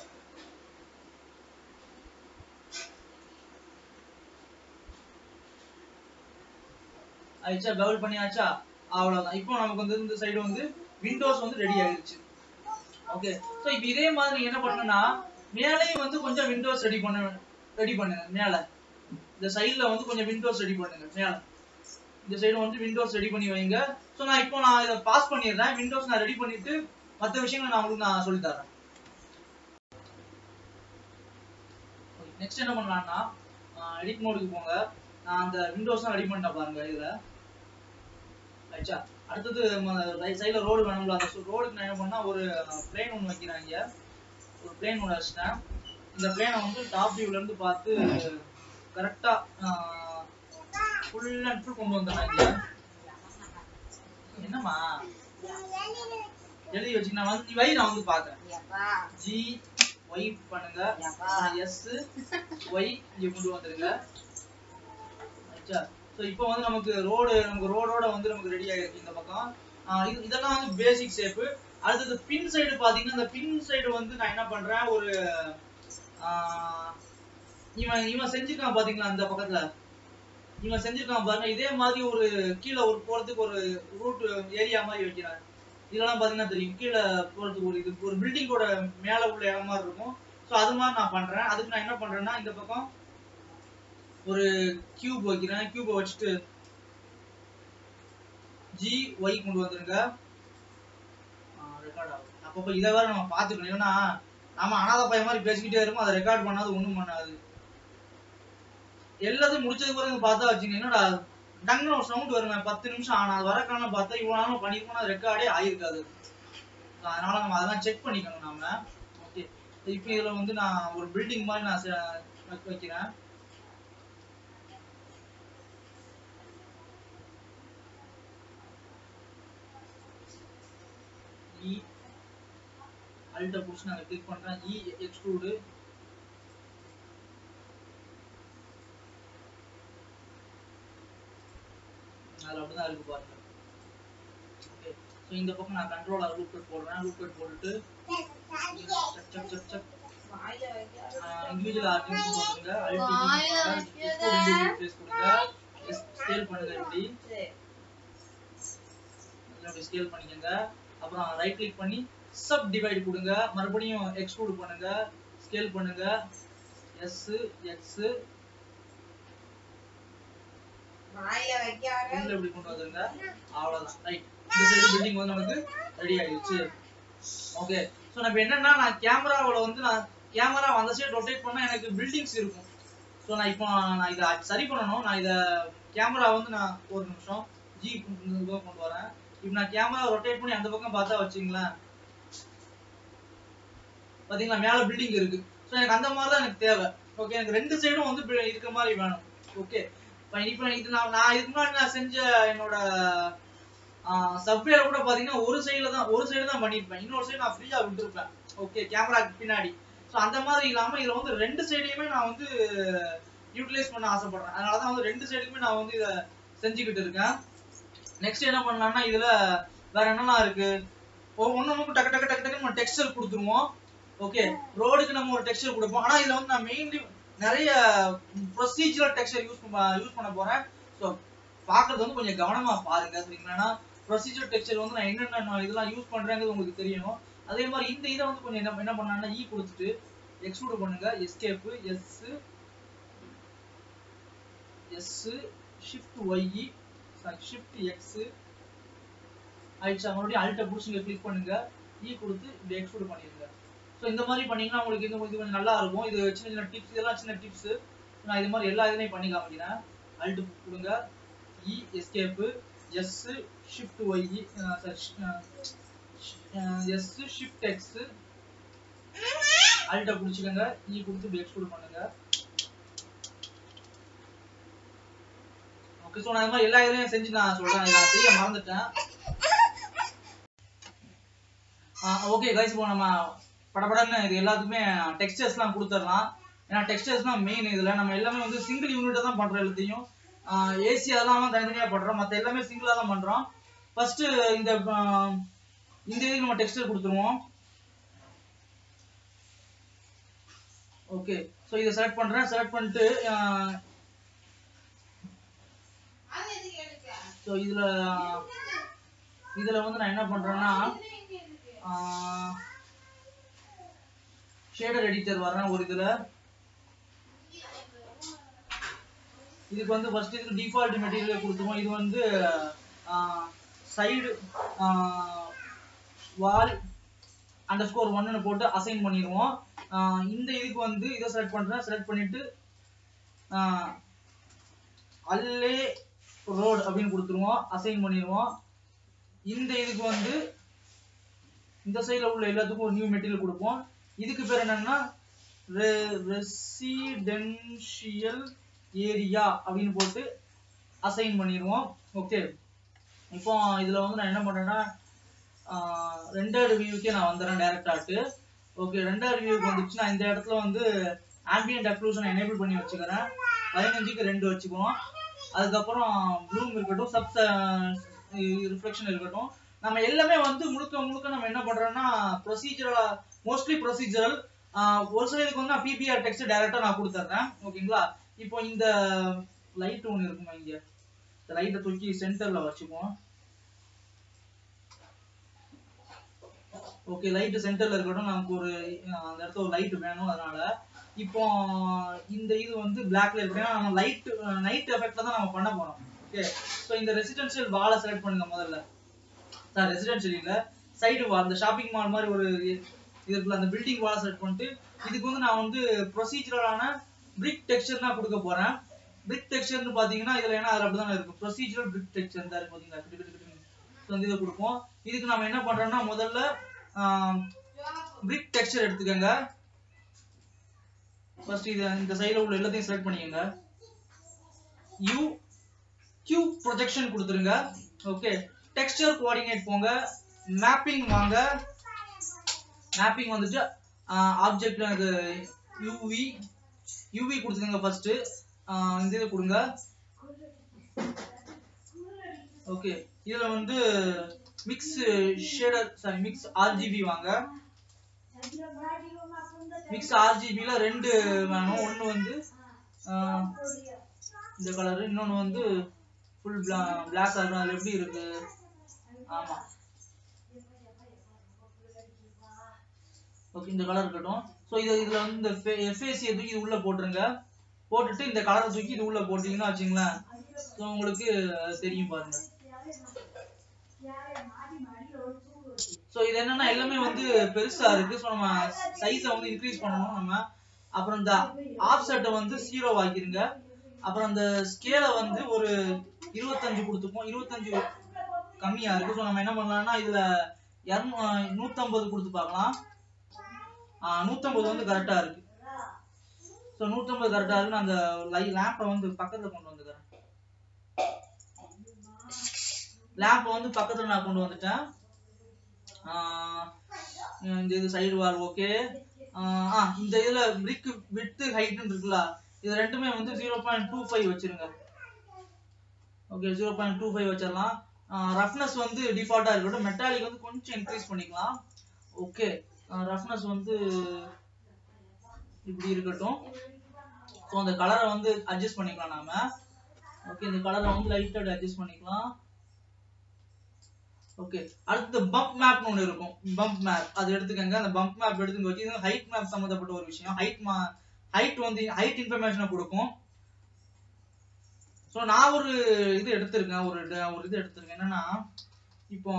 S1: ஐச்சா பெவல் பண்ணியாச்சா? அவ்வளவுதான். இப்போ நமக்கு வந்து இந்த சைடு வந்து விண்டோஸ் வந்து ரெடி ஆயிருச்சு. ஓகே. சோ இப்போ இதே மாதிரி நீங்க என்ன பண்ணனும்னா மேலேயும் வந்து கொஞ்சம் விண்டோஸ் ரெடி பண்ண ரெடி பண்ணுங்க. மேலே இந்த சைடுல வந்து கொஞ்சம் விண்டோஸ் ரெடி பண்ணுங்க. மேலே இந்த சைடு வந்து விண்டோஸ் ரெடி பண்ணி வைங்க. சோ நான் இப்போ நான் இத பாஸ் பண்ணிடுறேன். விண்டோஸ் நான் ரெடி பண்ணிட்டு மற்ற விஷயங்களை நான் உங்களுக்கு நான் சொல்லி தரேன். நெக்ஸ்ட் என்ன பண்ணலாம்னா எடிட் மோடுக்கு போங்க. நான் அந்த விண்டோஸ்லாம் ரெடி பண்ணிட்டேன் பாருங்க இதுல. ரைட்டா? அடுத்து ரைட் சைடுல ரோடு வேணும்ல. அந்த ரோடுக்கு நான் என்ன பண்ணா ஒரு பிளேன் ஒன்னு வைக்கிறேன். இங்க ஒரு பிளேன் ஒன்னு வச்சிட்டேன். இந்த பிளேனை வந்து டாப் வியூல இருந்து பார்த்து கரெக்ட்டா ஃபுல் அண்ட் ஃபுல் கொண்டு வந்தேன் இங்க. என்னம்மா எழுதி வச்சு நான் வந்து வை நான் வந்து பாக்குறேன். G Y பண்ணுங்க. S Y இங்க கொண்டு வந்துருங்க. ரைட்டா? சோ இப்போ வந்து நமக்கு ரோடு நமக்கு ரோடோட வந்து நமக்கு ரெடி ஆயிருக்கு இந்த பக்கம். இது இதெல்லாம் வந்து பேசிக் ஷேப். அடுத்து பின் சைடு பாத்தீங்கன்னா இந்த பின் சைடு வந்து நான் என்ன பண்றேன் ஒரு இவன் இவன் செஞ்சிருக்கான் பாத்தீங்களா அந்த பக்கத்துல இவன் செஞ்சிருக்கான் பாருங்க. இதே மாதிரி ஒரு கீழே ஒரு போறதுக்கு ஒரு ரூட் ஏரியா மாதிரி வைக்கிறான். இதெல்லாம் பாத்தீங்கன்னா தெரியும். கீழே போறதுக்கு ஒரு இது ஒரு பில்டிங்கோட மேல உள்ள இடம் மாதிரி இருக்கும். சோ அது மாதிரி நான் பண்றேன். அதுக்கு நான் என்ன பண்றேன்னா இந்த பக்கம் ஒரு கியூப் வைக்கிறேன். கியூபை வச்சுட்டு G Y கொண்டு வந்துருங்க. ரெக்கார்ட் ஆகும். அப்பப்போ இதை வேற நம்ம பாத்துக்கணும். இல்லைன்னா நம்ம அனாத பையன் மாதிரி பேசிக்கிட்டே இருக்கும். அதை ரெக்கார்ட் பண்ணாது ஒண்ணும் பண்ணாது. எல்லாத்தையும் முடிச்சதுக்கு பிறகு பார்த்தா வச்சுங்க என்னடா டங்குன்னு ஒரு சவுண்ட் வருங்க. பத்து நிமிஷம் ஆனா அது வரக்கான பார்த்தா இவ்வளவு நாளும் பண்ணிருக்கோம். அது ரெக்கார்டே ஆயிருக்காது. அதனால நம்ம அதெல்லாம் செக் பண்ணிக்கணும் நாம. ஓகே. இப்போ இதுல வந்து நான் ஒரு பில்டிங் மாதிரி நான் வைக்கிறேன். E அல்ட புஷ் நான் கிளிக் பண்றேன். E எக்ஸ்ட்ரூட் அது அப்படிதான் இருக்கு பாருங்க. ஓகே. சோ இந்த பக்கம் நான் கண்ட்ரோல் ஆர் லூப் கட் போடுறேன். லூப் கட் போட்டுட்டு சக் சக் சக் சக் வாயில வைக்காத இன்டிவிஜுவல் ஆர்டிங் போடுங்க. அல்ட் ஸ்பேஸ் கொடுங்க. ஸ்கேல் பண்ணுங்க இப்படி. நல்லா ஸ்கேல் பண்ணிக்கங்க. அப்புறம் ரைட் கிளிக் பண்ணி சப் டிவைட் கொடுங்க. மறுபடியும் எக்ஸ்ட்ரூட் பண்ணுங்க. ஸ்கேல் பண்ணுங்க. S X வாயில வைக்காத உள்ள இப்படி கொண்டு வந்துருங்க. அவ்வளவுதான். ரைட். இந்த சைடு பில்டிங் வந்து நமக்கு ரெடி ஆயிடுச்சு. ஓகே. சோ நான் என்னன்னா நான் கேமராவுல வந்து நான் கேமரா அந்த சைடு ரொட்டேட் பண்ணா எனக்கு பில்டிங்ஸ் இருக்கும். சோ நான் இப்போ நான் இத சரி பண்ணனும். நான் இத கேமரா வந்து நான் ஒரு நிமிஷம் G கொண்டு வரேன். இப்போ நான் கேமரா ரொட்டேட் பண்ணி அந்த பக்கம் பார்த்தா வச்சுங்களேன். பாத்தீங்களா மேல பில்டிங் இருக்கு. சோ எனக்கு அந்த மாதிரி தான் எனக்கு தேவை. ஓகே. எனக்கு ரெண்டு சைடும் வந்து இருக்க மாதிரி வேணும். ஓகே. இப்போ இது நான் நான் இதுக்கு முன்னாடி நான் செஞ்ச என்னோட சப்வேல கூட பாத்தீங்கன்னா ஒரு சைடுல தான் ஒரு சைடு தான் பண்ணிருப்பேன், இன்னொரு சைடு நான் ஃப்ரீயா விட்டுருப்பேன். ஓகே, கேமராக்கு பின்னாடி. ஸோ அந்த மாதிரி இல்லாம இதுல வந்து ரெண்டு சைடையுமே நான் வந்து யூட்டிலைஸ் பண்ண ஆசைப்படுறேன். அதனாலதான் வந்து ரெண்டு சைடுக்குமே நான் வந்து இதை செஞ்சுக்கிட்டு இருக்கேன். நெக்ஸ்ட் என்ன பண்ணலாம்னா இதுல வேற என்னெல்லாம் இருக்கு, ஒன்னு நமக்கு டக்கு டக்கு டக்கு டக்கு நம்ம டெக்ஸ்டர் கொடுத்துருவோம். ஓகே, ரோடுக்கு நம்ம ஒரு டெக்ஸ்டர் கொடுப்போம். ஆனா இதுல வந்து நான் மெயின்லி நிறைய ப்ரொசீஜரல் டெக்ஸ்டர் யூஸ் யூஸ் பண்ண போறேன். ஸோ பாக்குறது வந்து கொஞ்சம் கவனமா பாருங்க, சரிங்களா? ப்ரொசீஜர் டெக்ஸ்டர் வந்து நான் என்னென்ன இதெல்லாம் யூஸ் பண்றேங்கிறது உங்களுக்கு தெரியணும். அதே மாதிரி இந்த இதை வந்து கொஞ்சம் என்ன என்ன பண்ணாங்கன்னா ஈ கொடுத்துட்டு எக்ஸ்ட்ரூட் பண்ணுங்க, escape S S shift Y sorry shift X ஆயிடுச்சா, மறுபடியும் அல்ட்டை புடிச்சு இங்க கிளிக் பண்ணுங்க, ஈ கொடுத்து இப்படி எக்ஸ்ட்ரூட் பண்ணிடுங்க. ஸோ இந்த மாதிரி பண்ணீங்கன்னா உங்களுக்கு இது உங்களுக்கு கொஞ்சம் நல்லா இருக்கும். இது சின்ன சின்ன டிப்ஸ், இதெல்லாம் சின்ன டிப்ஸ். நான் இது மாதிரி எல்லா இதுலையும் பண்ணி காமிக்கிறேன். அல்ட் கொடுங்க, E escape S shift Y S shift X அல்ட்டை பிடிச்சிக்கோங்க, இ கொடுத்து இப்படி எக்ஸ்ட்ரூட் பண்ணுங்க. ஓகே, ஸோ நான் இது மாதிரி எல்லா இதுலையும் செஞ்சு நான் சொல்றேன், நான் செய்ய மறந்துட்டேன். ஓகே கைஸ், இப்போ நம்ம படப்படன்னு இது எல்லாத்துக்குமே டெக்ஸ்டர்ஸ்லாம் கொடுத்துடலாம். ஏன்னா டெக்ஸ்டர்ஸ் தான் மெயின். இதில் நம்ம எல்லாமே வந்து சிங்கிள் யூனிட்டை தான் பண்ணுறோம். எல்லாத்தையும் ஏசி அதெல்லாம் தனித்தனியாக பண்ணுறோம், மற்ற எல்லாமே சிங்கிளாக தான் பண்ணுறோம். ஃபர்ஸ்ட்டு இந்த இந்த இதுக்கு நம்ம டெக்ஸ்டர் கொடுத்துருவோம். ஓகே, ஸோ இதை செலக்ட் பண்ணுறேன். செலக்ட் பண்ணிட்டு ஸோ இதில் இதில் வந்து நான் என்ன பண்ணுறேன்னா ஷேடர் எடிட்டர் வரேன் ஒரு இதுல. இதுக்கு வந்து ஃபர்ஸ்ட் இதுக்கு டிஃபால்ட் மெட்டீரியல் கொடுத்துருவோம். இது வந்து சைடு வால் அண்டர் ஸ்கோர் ஒன்னு போட்டு அசைன் பண்ணிடுவோம். இந்த இதுக்கு வந்து இதை செலக்ட் பண்றேன். செலக்ட் பண்ணிட்டு அல்லே ரோடு அப்படின்னு கொடுத்துருவோம், அசைன் பண்ணிடுவோம். இந்த இதுக்கு வந்து இந்த சைடுல உள்ள எல்லாத்துக்கும் ஒரு நியூ மெட்டீரியல் கொடுப்போம். இதுக்கு பேர் என்னன்னா ரெசிடென்ஷியல் ஏரியா அப்படின்னு போட்டு அசைன் பண்ணிடுவோம். ஓகே, இப்போ இதுல வந்து நான் என்ன பண்றேன்னா ரெண்டாவது வியூக்கே நான் வந்துடுறேன் டைரக்டாட்டு. ஓகே, ரெண்டாவது வியூக்கு வந்துச்சு. நான் இந்த இடத்துல வந்து ஆம்பியன்ட் அக்ளூஷன் எனேபிள் பண்ணி வச்சுக்கிறேன். பதினஞ்சுக்கு ரெண்டு வச்சுக்குவோம். அதுக்கப்புறம் ப்ளூம் இருக்கட்டும், சப் ரிஃப்ளெக்ஷன் இருக்கட்டும். நம்ம எல்லாமே வந்து முழுக்க முழுக்க நம்ம என்ன பண்றோம்னா ப்ரொசீஜரல், மோஸ்ட்லி ப்ரொசீஜரல். ஒரு சில இதுக்கு வந்து நான் பிபிஆர் டெக்ஸ்ட் டைரக்டா நான் கொடுத்துறேன். ஓகேங்களா? இப்போ இந்த லைட் ஒன்று இருக்குமா, இங்க இந்த லைட்டை தூக்கி சென்டர்ல வச்சுக்குவோம். ஓகே, லைட் சென்டர்ல இருக்கட்டும். நமக்கு ஒரு அந்த இடத்துல ஒரு லைட் வேணும். அதனால இப்போ இந்த இது வந்து பிளாக்ல இருக்கு. நம்ம லைட் நைட் எஃபெக்ட்ல தான் நம்ம பண்ண போறோம். ஓகே, ஸோ இந்த ரெசிடென்ஷியல் வாலை செலக்ட் பண்ணுங்க முதல்ல. சார் ரெசிடென்ஷியல் இல்ல, சைடு வால், அந்த ஷாப்பிங் மால் மாதிரி ஒரு இதுக்குள்ள அந்த பில்டிங் வாலை செலக்ட் பண்ணிட்டு இதுக்கு வந்து நான் வந்து ப்ரொசீஜரலான பிரிக் டெக்ஸ்சர் தான் கொடுக்க போறேன். பிரிக் டெக்ஸ்சர்னு பாத்தீங்கன்னா இதுல ஏன்னா அதுல அப்படிதான் இருக்கும். ப்ரொசீஜரல் பிரிக் டெக்ஸ்சர் தான் இருக்கு பாத்தீங்களா, இதை கொடுப்போம். இதுக்கு நம்ம என்ன பண்றோம்னா முதல்ல பிரிக் டெக்ஸ்சர் எடுத்துக்கோங்க. ஃபர்ஸ்ட் இது இந்த சைடுல உள்ள எல்லாத்தையும் செலக்ட் பண்ணிக்கோங்க. யூ கியூ ப்ரொஜெக்ஷன் கொடுத்துருங்க. ஓகே, டெக்ஸ்சர் கோஆர்டினேட் போங்க, மேப்பிங் வாங்க. மேப்பிங் வந்துட்டு ஆப்ஜெக்ட்ல எனக்கு யூவி யூவி கொடுத்துக்கோங்க. ஃபர்ஸ்ட் இந்த இதை கொடுங்க. ஓகே, இதுல வந்து mix shader sorry mix RGB வாங்க. மிக்ஸ் ஆர்ஜிபில ரெண்டு வேணும். ஒன்னு வந்து இந்த கலர், இன்னொன்னு வந்து ஃபுல் பிளாக் கலர். அதுல எப்படி இருக்கு? ஆமா, ஓகே, இந்த கலர் இருக்கட்டும். ஸோ இது இதுல வந்து இந்த எஃப்ஏசியை தூக்கி இது உள்ள போட்டுருங்க. போட்டுட்டு இந்த கலரை தூக்கி இது உள்ள போட்டீங்கன்னா வச்சுங்களேன், ஸோ உங்களுக்கு தெரியும் பாருங்க. ஸோ இது என்னன்னா எல்லாமே வந்து பெருசா இருக்கு. ஸோ நம்ம சைஸை வந்து இன்க்ரீஸ் பண்ணணும் நம்ம. அப்புறம் இந்த ஆஃப்செட்டை வந்து ஜீரோ ஆக்கிருங்க. அப்புறம் அந்த ஸ்கேலை வந்து ஒரு இருபத்தஞ்சு கொடுத்துப்போம். இருபத்தஞ்சு கம்மியா இருக்கு. ஸோ நம்ம என்ன பண்ணலாம்னா இதுல நூத்தம்பது கொடுத்து பார்க்கலாம். நூத்தம்பது வந்து கரெக்டா இருக்கு. ஸோ நூத்தம்பது கரெக்டா இருக்கு. நான் அந்த லேம்பை வந்து பக்கத்துல கொண்டு வந்துக்கிறேன். லேம்ப் வந்து பக்கத்துல நான் கொண்டு வந்துட்டேன். இந்த இது சைடு வால் ஓகே. இந்த இதுல பிரிக் வித் ஹைட்னு இருக்குல்ல, இது ரெண்டுமே வந்து ஜீரோ பாயிண்ட் டூ ஃபைவ் வச்சிருங்க. Okay zero point two five வச்சிடலாம். ரஃப்னஸ் வந்து டிஃபால்ட்டா இருக்கட்டும். மெட்டாலிக் வந்து கொஞ்சம் இன்க்ரீஸ் பண்ணிக்கலாம். ஓகே ரஃப்னஸ் வந்து இப்படி இருக்கட்டும். ஸோ அந்த கலரை வந்து அட்ஜஸ்ட் பண்ணிக்கலாம் நாம. ஓகே இந்த கலரை வந்து லைட்டா அட்ஜஸ்ட் பண்ணிக்கலாம். ஓகே அடுத்து பம்ப் மேப்னு ஒன்று இருக்கும். பம்ப் மேப் அது எடுத்துக்கங்க. அந்த பம்ப் மேப் எடுத்துங்க வச்சு இது ஹைட் மேப் சம்மந்தப்பட்ட ஒரு விஷயம். ஹைட் ஹைட் வந்து ஹைட் இன்ஃபர்மேஷனை கொடுக்கும். ஸோ நான் ஒரு இது எடுத்திருக்கேன். ஒரு ஒரு இது எடுத்திருக்கேன் என்னன்னா, இப்போ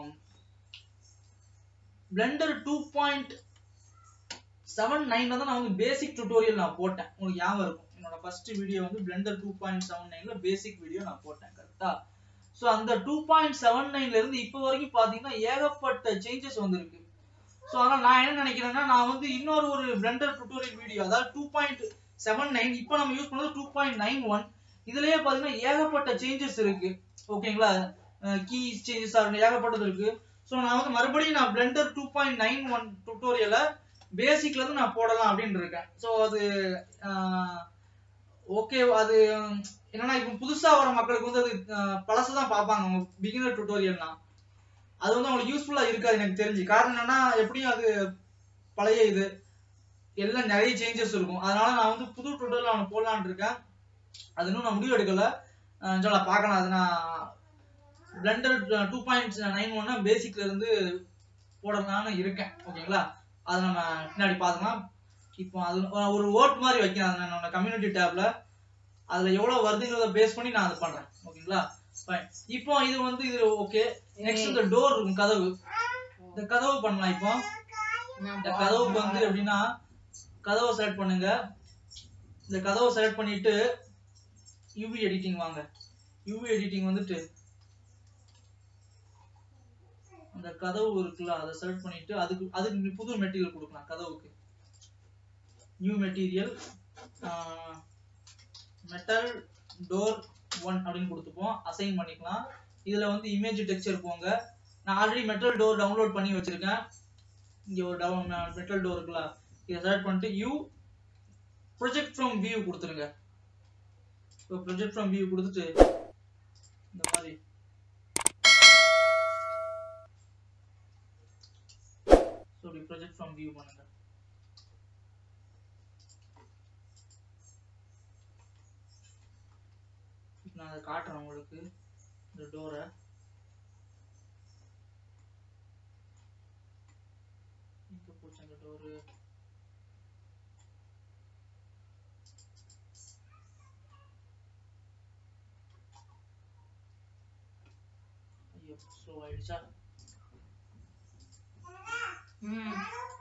S1: பிளெண்டர் டூ பாயிண்ட் செவன் நைன்ல தான் நான் வந்து பேசிக் டியூட்டோரியல் நான் போட்டேன். உங்களுக்கு ஞாபகம் இருக்கும், என்னோட ஃபர்ஸ்ட் வீடியோ வந்து பிளெண்டர் டூ பாயிண்ட் செவன் நைன்ல பேசிக் வீடியோ நான் போட்டேன் கரெக்டா. ஸோ அந்த டூ பாயிண்ட் செவன் நைன்ல இருந்து இப்போ வரைக்கும் பாத்தீங்கன்னா ஏகப்பட்ட சேஞ்சஸ் வந்திருக்கு. ஸோ அதனால நான் என்ன நினைக்கிறேன்னா, நான் வந்து இன்னொரு ஒரு பிளெண்டர் டியூட்டோரியல் வீடியோ, அதாவது டூ பாயிண்ட் செவன் நைன் இப்போ நம்ம யூஸ் பண்ணது டூ பாயிண்ட் நைன் ஒன், இதுலயே பாத்தீங்கன்னா ஏகப்பட்ட சேஞ்சஸ் இருக்கு. ஓகேங்களா, கீ சேஞ்சஸ் ஏகப்பட்டது இருக்கு. ஸோ நான் வந்து மறுபடியும் நான் Blender two point nine one டியூட்டோரியலை பேசிக்ல இருந்து நான் போடலாம் அப்படின்னு இருக்கேன். ஸோ அது ஓகே. அது என்னன்னா இப்போ புதுசா வர மக்களுக்கு வந்து அது பழசுதான் பார்ப்பாங்க. அவங்க பிகினர் டியூட்டோரியல்னா அது வந்து அவங்களுக்கு யூஸ்ஃபுல்லா இருக்காது எனக்கு தெரிஞ்சு. காரணம் என்னன்னா, எப்படியும் அது பழைய இது எல்லாம் நிறைய சேஞ்சஸ் இருக்கும். அதனால நான் வந்து புது டியூட்டோரியல் அவனை போடலான்னு இருக்கேன். அது இன்னும் நான் முடிவு எடுக்கல. பார்க்கலாம். அது நான் பிளெண்டர் டூ பாயிண்ட் நைன் ஒன்னா பேசிக்ல இருந்து போடலான்னு இருக்கேன். ஓகேங்களா, அதை நம்ம பின்னாடி பார்த்துக்கலாம். இப்போ அது ஒரு ஓட் மாதிரி வைக்கிறேன் என்னோட கம்யூனிட்டி டேப்ல. அதுல எவ்வளவு வருதுங்கிறத பேஸ் பண்ணி நான் அதை பண்றேன். ஓகேங்களா, இப்போ இது வந்து இது ஓகே. நெக்ஸ்ட் இந்த டோர் இருக்கும், கதவு. இந்த கதவு பண்ணலாம். இப்போ இந்த கதவுக்கு வந்து எப்படின்னா, கதவை செலக்ட் பண்ணுங்க. இந்த கதவை செலக்ட் பண்ணிட்டு யூவி எடிட்டிங் வாங்க. யூவி எடிட்டிங் வந்துட்டு அந்த கதவு இருக்குல்ல, அதை செலக்ட் பண்ணிட்டு அதுக்கு அதுக்கு புது மெட்டீரியல் கொடுக்கலாம். கதவுக்கு new material metal door one அப்படின்னு கொடுத்துப்போம். அசைன் பண்ணிக்கலாம். இதுல வந்து இமேஜ் டெக்ஸ்சர் போங்க. நான் ஆல்ரெடி மெட்டல் டோர் டவுன்லோட் பண்ணி வச்சிருக்கேன். இங்க ஒரு டவுன் மெட்டல் டோர் இருக்குல்ல, இதை செலக்ட் பண்ணிட்டு யூ ப்ரொஜெக்ட் ஃப்ரம் வியூ கொடுத்துருங்க. இப்போ ப்ரொஜெக்ட் ஃப்ரம் வியூ கொடுத்துட்டு இந்த மாதிரி sorry ப்ரொஜெக்ட் ஃப்ரம் வியூ பண்ணுங்க. நான் அதை காட்டுறேன் உங்களுக்கு. இந்த டோரை எங்க போச்சு அந்த டோரு? ஐயோ ஸ்லோ ஆயிடுச்சா? ம்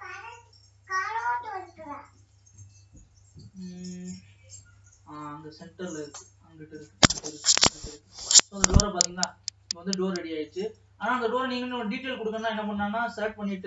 S1: அந்த சென்டர்ல இருக்கு, அங்கிட்ட இருக்கு. அந்த டோரை பாத்தீங்களா, இப்போ வந்து டோர் ரெடி ஆயிடுச்சு. ஆனா அந்த டோரை நீங்க இன்னும் டீடைல் கொடுக்கணும்னா என்ன பண்ணான்னா, செலக்ட் பண்ணிட்டு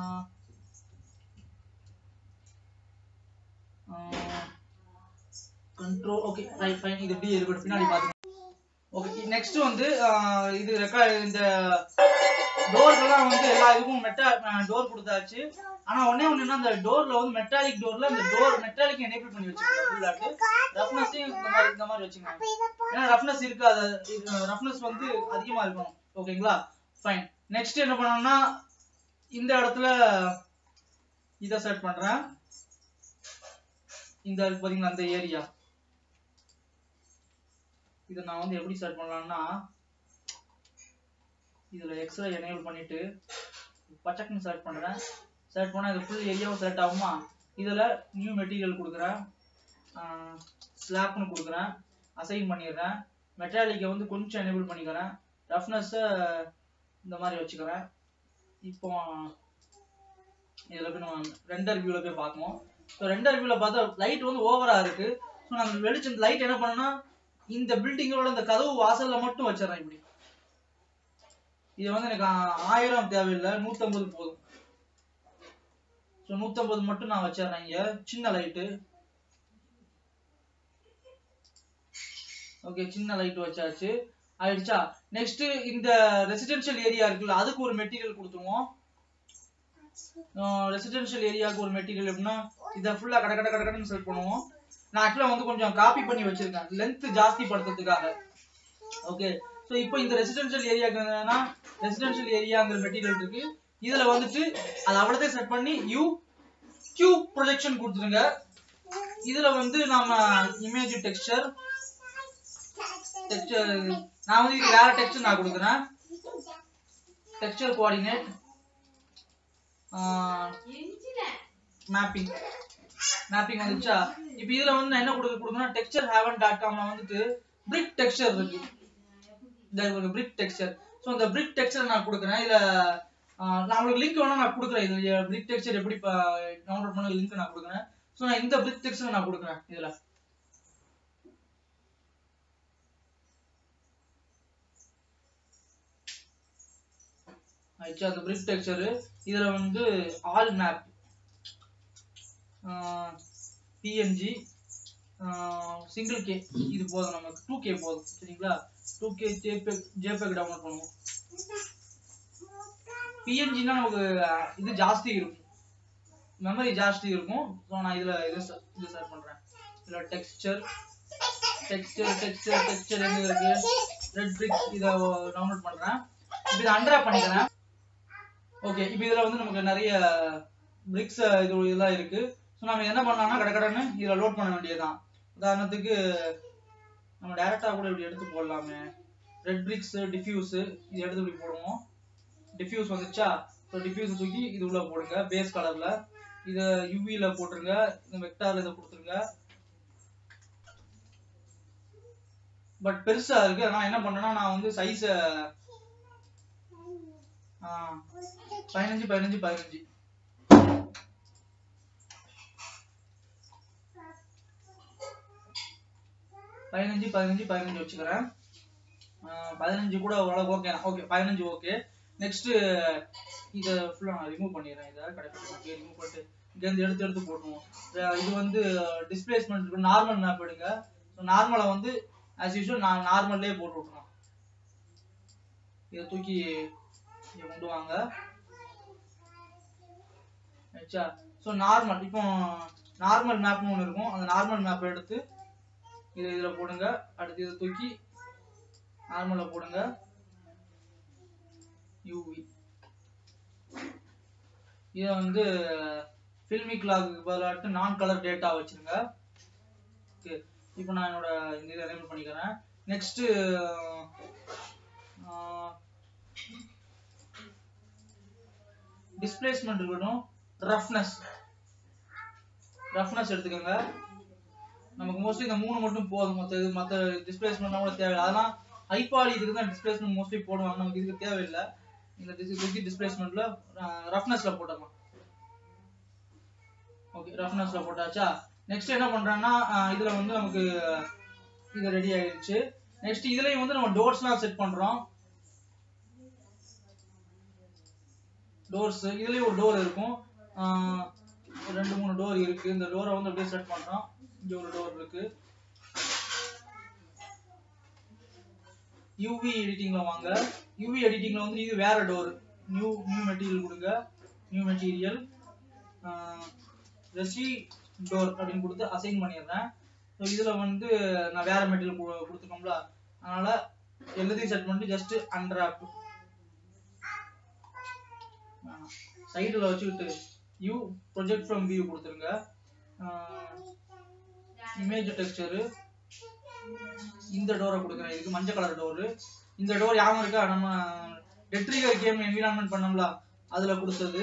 S1: கண்ட்ரோல் ஓகே ரைட் ஃபைன். இது எப்படி இருக்கு பின்னாடி பாருங்க. ஓகே நெக்ஸ்ட் வந்து இது ரெக்கார்ட். இந்த டோர்லாம் வந்து எல்லா இதுக்கும் மெட்டா டோர் கொடுத்தாச்சு. ஆனா ஒண்ணே ஒண்ணு என்ன, அந்த டோர்ல வந்து மெட்டாலிக் டோர்ல இந்த டோர் மெட்டாலிக் எனேபிள் பண்ணி வச்சிருக்கேன். ஃபுல்லாட்டு ரஃப்னஸ் இந்த மாதிரி இந்த மாதிரி வச்சுக்கோங்க. ஏன்னா ரஃப்னஸ் இருக்காது, ரஃப்னஸ் வந்து அதிகமா இருக்கணும். ஓகேங்களா, ஃபைன். நெக்ஸ்ட் என்ன பண்ணணும்னா, இந்த இடத்துல இதை செட் பண்றேன். இந்த பாத்தீங்களா அந்த ஏரியா, இதை நான் வந்து எப்படி செட் பண்ணலாம்னா, இதுல எக்ஸ்ட்ரா எனேபிள் பண்ணிட்டு பச்சைக்குன்னு செலக்ட் பண்றேன். செலக்ட் பண்ணா இது ஃபுல் ஏரியாவும் செலக்ட் ஆகுமா. இதுல நியூ மெட்டீரியல் கொடுக்குறேன், ஸ்லாப்னு கொடுக்குறேன், அசைன் பண்ணிடுறேன். மெட்டாலிக்கை வந்து கொஞ்சம் எனேபிள் பண்ணிக்கிறேன். ரஃப்னஸ் இந்த மாதிரி வச்சுக்கிறேன். இப்போ இதுல போய் நம்ம ரெண்டர் வியூல போய் பார்க்கணும். ஸோ ரெண்டர் வியூல பார்த்தா லைட் வந்து ஓவரா இருக்கு. ஸோ நம்ம வெளிச்சம் லைட் என்ன பண்ணணும்னா, இந்த பில்டிங்கோட இந்த கதவு வாசல்ல மட்டும் வச்சிடறேன். இப்படி இது வந்து எனக்கு ஆயிரம் தேவையில்லை, நூத்தி ஐம்பது போதும். ஸோ நூத்தி ஐம்பது மட்டும் நான் வச்சிடறேன். இங்க சின்ன லைட்டு. ஓகே சின்ன லைட் வச்சாச்சு. ஆயிடுச்சா? நெக்ஸ்ட் இந்த ரெசிடென்ஷியல் ஏரியா இருக்குல்ல, அதுக்கு ஒரு மெட்டீரியல் கொடுத்துருவோம். ரெசிடென்ஷியல் ஏரியாவுக்கு ஒரு மெட்டீரியல் எப்படின்னா இதை ஃபுல்லா கட கட கடன்னு செலக்ட் பண்ணுவோம். நான் ஆக்சுவலா வந்து கொஞ்சம் காப்பி பண்ணி வச்சிருக்கேன் லென்த் ஜாஸ்தி படுத்துறதுக்காக. ஓகே, ஸோ இப்போ இந்த ரெசிடென்ஷியல் ஏரியாக்கு என்னன்னா ரெசிடென்ஷியல் ஏரியாங்கிற மெட்டீரியல் இருக்கு. இதுல வந்துட்டு அதை அவ்வளோத்தையும் செட் பண்ணி யூ கியூப் ப்ரொஜெக்ஷன் கொடுத்துருங்க. இதுல வந்து நம்ம இமேஜ் டெக்ஸ்சர் டெக்ஸ்சர் நான் வந்து இது வேற டெக்ஸ்சர் நான் கொடுக்குறேன். டெக்ஸ்சர் கோஆர்டினேட் மேப்பிங் மேப்பிங் வந்துச்சா? இப்போ இதுல வந்து நான் என்ன கொடுக்க கொடுக்கணும் டெக்ஸ்சர் ஹேவன் டாட் காம்ல வந்துட்டு பிரிக் டெக்ஸ்சர் இருக்கு. இந்த பிரிக் டெக்ஸ்சர். ஸோ இந்த பிரிக் டெக்ஸ்சர் நான் கொடுக்குறேன். இதுல நான் உங்களுக்கு லிங்க் வேணா நான் கொடுக்குறேன். இது பிரிக் டெக்ஸ்சர் எப்படி டவுன்லோட் பண்ண லிங்க் நான் கொடுக்குறேன். ஸோ நான் இந்த பிரிக் டெக்ஸ்சர் நான் கொடுக்குறேன். இதுல ஆயிடுச்சு அந்த பிரிக் டெக்ஸ்சர். இதுல வந்து all map PNG single K இது போதும், நமக்கு டூ கே போதும். சரிங்களா? Two K JPEG JPEG download பண்ணுவோம். பிஎன்ஜினா நமக்கு இது ஜாஸ்தி இருக்கும், மெமரி ஜாஸ்தி இருக்கும். ஸோ நான் இதுல இது இது செலக்ட் பண்றேன். இதுல டெக்ஸ்சர் டெக்ஸ்சர் டெக்ஸ்சர் டெக்ஸ்சர் எங்க இருக்கு ரெட் பிரிக் இதை டவுன்லோட் பண்றேன். இப்போ இதை அன்ட்ராப் பண்ணிக்கிறேன். ஓகே, இப்போ இதுல வந்து நமக்கு நிறைய பிரிக்ஸ் இது இதெல்லாம் இருக்கு. ஸோ நம்ம என்ன பண்ணலாம்னா கடை கடன்னு இதில் லோட் பண்ண வேண்டியதுதான். உதாரணத்துக்கு நம்ம டைரக்டா கூட இப்படி எடுத்து போடலாமே. ரெட் பிரிக்ஸ் டிஃப்யூஸ் இது எடுத்து இப்படி போடுவோம். டிஃப்யூஸ் வந்துச்சா? ஸோ டிஃப்யூஸ் தூக்கி இது உள்ள போடுங்க பேஸ் கலர்ல. இதை யூவில போட்டுருங்க. இந்த வெக்டார்ல இதை கொடுத்துருங்க. பட் பெருசா இருக்கு. அதனால என்ன பண்ணேன்னா நான் வந்து சைஸ பதினஞ்சு பதினஞ்சு பதினஞ்சு பதினஞ்சு பதினஞ்சு பதினஞ்சு வச்சுக்கிறேன். பதினஞ்சு கூட ஓரளவு ஓகே. ஓகே பதினஞ்சு ஓகே. நெக்ஸ்ட் இதை ஃபுல்லாக நான் ரிமூவ் பண்ணிடுறேன். இதை கடைசி ரிமூவ் பண்ணிட்டு இங்கேருந்து எடுத்து எடுத்து போட்டுருவோம். இது வந்து டிஸ்பிளேஸ்மெண்ட் நார்மல் மேப் எடுங்க. நார்மலை வந்து ஆஸ் யூஸ்வல் நான் நார்மல்லே போட்டு விட்டுறோம். இதை தூக்கி இங்கே கொண்டு வாங்க. ஆச்சா? ஸோ நார்மல் இப்போ நார்மல் மேப்னு ஒன்று இருக்கும். அந்த நார்மல் மேப் எடுத்து இதை இதில் போடுங்க. அடுத்து இதை தூக்கி நார்மலில் போடுங்க. யூவி இதை வந்து ஃபில்மிக் லாக்கு பதிலாட்டு நான் கலர் டேட்டா வச்சிருங்க. ஓகே, இப்போ நான் என்னோட இந்த இதை எனேபிள் பண்ணிக்கிறேன். நெக்ஸ்ட் டிஸ்பிளேஸ்மெண்ட் இருக்கட்டும். ரஃப்னஸ் ரஃப்னஸ் எடுத்துக்கோங்க. நமக்கு மோஸ்ட்லி இந்த மூணு மட்டும் போதும். மற்ற இது மற்ற டிஸ்பிளேஸ்மெண்ட்லாம் கூட தேவையில்லை. அதெல்லாம் ஹைபாலி இதுக்கு தான் டிஸ்பிளேஸ்மெண்ட் மோஸ்ட்லி போடுவாங்க. நமக்கு இதுக்கு தேவையில்லை. இந்த டிஸ்பிளேஸ்மெண்ட்ல ரஃப்னஸ்ல போட்டோமா? ஓகே, ரஃப்னஸ்ல போட்டாச்சா? நெக்ஸ்ட் என்ன பண்றேன்னா இதுல வந்து நமக்கு இது ரெடி ஆயிடுச்சு. நெக்ஸ்ட் இதுலயும் வந்து நம்ம டோர்ஸ்லாம் செட் பண்றோம். டோர்ஸ் இதுலயும் ஒரு டோர் இருக்கும். ரெண்டு மூணு டோர் இருக்கு. இந்த டோரை வந்து அப்படியே செட் பண்றோம். இங்க ஒரு டோர் இருக்கு. யூவி எடிட்டிங்ல வாங்க. யூவி எடிட்டிங்ல வந்து இது வேற டோர். நியூ நியூ மெட்டீரியல் கொடுங்க. நியூ மெட்டீரியல் ரெசி டோர் அப்படின்னு கொடுத்து அசைன் பண்ணிடுறேன். ஸோ இதுல வந்து நான் வேற மெட்டீரியல் கொடுத்துருக்கோம்ல, அதனால எல்லாத்தையும் செட் பண்ணிட்டு ஜஸ்ட் அன்ராப் சைடுல வச்சுக்கிட்டு யூ ப்ரொஜெக்ட் ஃப்ரம் வியூ கொடுத்துருங்க. இமேஜ் டெக்ஸ்சர் இந்த டோரை கொடுக்குறேன். இதுக்கு மஞ்சள் கலர் டோரு. இந்த டோர் யாரும் இருக்கா? நம்ம டெட்ரிகர் கேம் என்விரான்மெண்ட் பண்ணோம்ல, அதுல கொடுத்தது.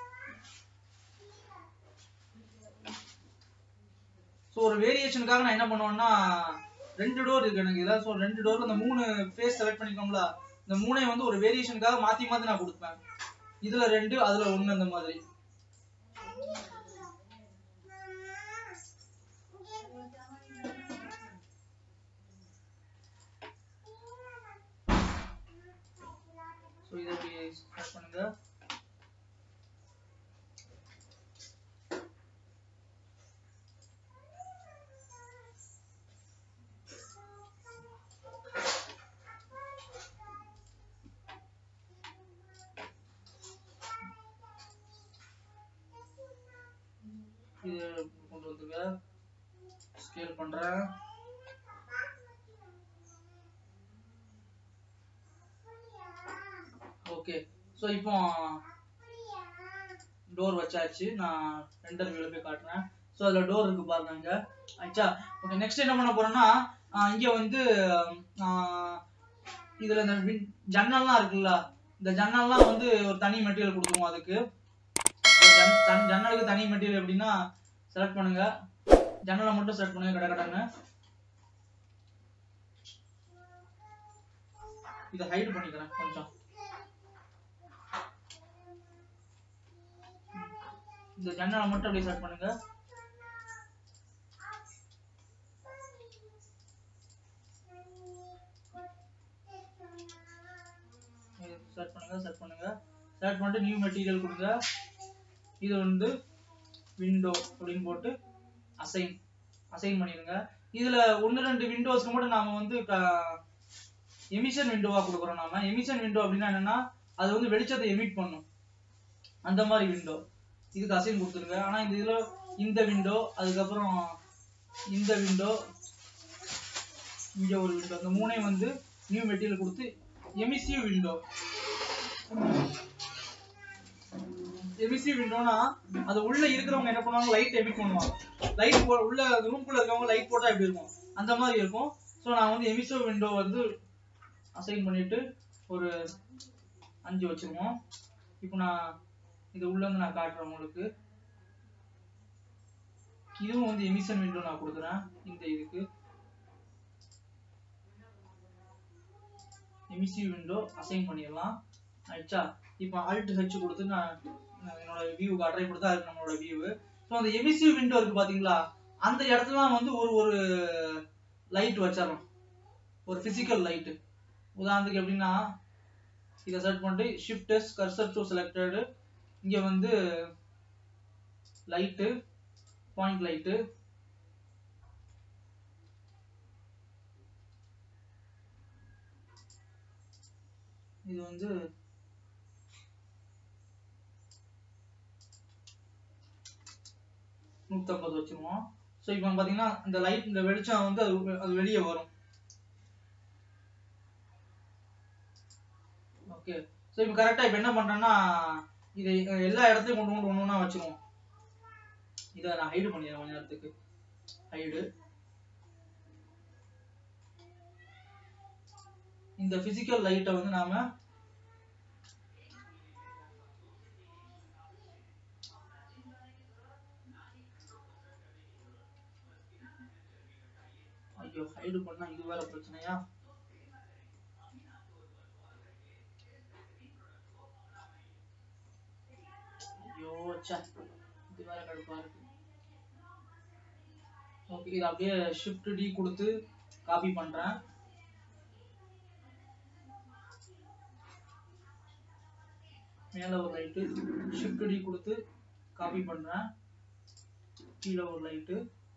S1: ஸோ ஒரு வேரியேஷனுக்காக நான் என்ன பண்ணுவேன்னா ரெண்டு டோர் இருக்கு எனக்கு இதில். ஸோ ரெண்டு டோர்ல இந்த மூணு ஃபேஸ் செலக்ட் பண்ணிக்கோம்ல, இந்த மூணையும் வந்து ஒரு வேரியேஷனுக்காக மாற்றி மாற்றி நான் கொடுப்பேன். இதுல ரெண்டு அதுல ஒன்று அந்த மாதிரி. ஸோ இதை ஸ்டார்ட் பண்ணுங்க. இது கொண்டு வந்துங்க ஸ்கேல் பண்றேன். ஓகே சோ இப்போ டோர் வச்சாச்சு. நான் ரெண்டர் வியூல போய் காட்டுறேன். சோ அதுல டோர் இருக்கு பாருங்க. ஆச்சா ஓகே நெக்ஸ்ட் என்ன பண்ண போறேன்னா இங்க வந்து இதுல இந்த ஜன்னல்லாம் இருக்குல்ல, இந்த ஜன்னல்லாம் வந்து ஒரு தனி மெட்டீரியல் கொடுத்துருவோம். அதுக்கு ஜன்னலுக்கு தனி மெட்டீரியல் எப்படின்னா செலக்ட் பண்ணுங்க, ஜன்னலை மட்டும் செலக்ட் பண்ணுங்க கட கடன்னு. இதை ஹைட் பண்ணிக்கிறேன் கொஞ்சம். இந்த ஜன்னலை மட்டும் அப்படியே செலக்ட் பண்ணுங்க. செலக்ட் பண்ணுங்க செலக்ட் பண்ணுங்க செலக்ட் பண்ணிட்டு நியூ மெட்டீரியல் கொடுங்க. இது வந்து விண்டோ அப்படின்னு போட்டு அசைன் அசைன் பண்ணிடுங்க. இதுல ஒன்னு ரெண்டு விண்டோஸ்க்கு மட்டும் நாம வந்து எமிஷன் விண்டோவா கொடுக்குறோம். நாம எமிஷன் விண்டோ அப்படின்னா என்னன்னா அது வந்து வெளிச்சத்தை எமிட் பண்ணும், அந்த மாதிரி விண்டோ. இதுக்கு அசைன் கொடுத்துருங்க. ஆனா இந்த இதுல இந்த விண்டோ, அதுக்கப்புறம் இந்த விண்டோ, இங்க ஒரு விண்டோ, இந்த மூணையும் வந்து நியூ மெட்டீரியல் கொடுத்து எமிசிவ் விண்டோ. எமிசிவ் விண்டோனா அது உள்ள இருக்கிறவங்க என்ன பண்ணுவாங்க, லைட் எமிட் பண்ணுவாங்க. லைட் உள்ள ரூம்குள்ள இருக்கவங்க லைட் போட்டா எப்படி இருக்கும் அந்த மாதிரி இருக்கும். ஸோ நான் வந்து எமிசிவ் விண்டோ வந்து அசைன் பண்ணிட்டு ஒரு அஞ்சு வச்சிருவோம். இப்போ நான் இது உள்ள இருந்து நான் காட்டுறேன் உங்களுக்கு. இதுவும் வந்து எமிஷன் விண்டோ நான் கொடுக்குறேன். இந்த இதுக்கு எமிசிவ் விண்டோ அசைன் பண்ணிடலாம். ஆயிடுச்சா? இப்போ ஆல்ட் ஹெச் கொடுத்து நான் என்னோட வியூ காட்டுறேன். இப்படி தான் இருக்கு நம்மளோட வியூ. ஸோ அந்த எமிசிவ் விண்டோ இருக்கு பாத்தீங்களா, அந்த இடத்துல வந்து ஒரு ஒரு லைட் வச்சிடலாம், ஒரு பிசிக்கல் லைட். உதாரணத்துக்கு எப்படின்னா இதை செலக்ட் பண்ணிட்டு shift S cursor to selected, இங்க வந்து லைட்டு பாயிண்ட் லைட்டு, இது வந்து நூத்தி ஐம்பது வச்சிருவோம். ஸோ இப்போ பாத்தீங்கன்னா இந்த லைட் இந்த வெளிச்சம் வந்து அது வெளியே வரும். ஓகே ஸோ இப்போ கரெக்டா இப்போ என்ன பண்றேன்னா இதை எல்லா இடத்தையும் கொண்டு கொண்டு ஒன்று ஒன்றா வச்சிருவோம். இதை நான் ஹைடு பண்ணிடுறேன் கொஞ்ச நேரத்துக்கு. ஹைடு இந்த பிசிக்கல் லைட்டை வந்து நாம ஐயோ ஹைடு பண்ணா இது வேற பிரச்சனையா? ஐயோ சே, இது வேற கடுப்பா இருக்கு. ஓகே இது அப்படியே ஷிஃப்ட் டி கொடுத்து காப்பி பண்றேன். மேல ஒரு லைட்டு ஷிஃப்ட் டி கொடுத்து காப்பி பண்றேன். கீழே ஒரு லைட்டு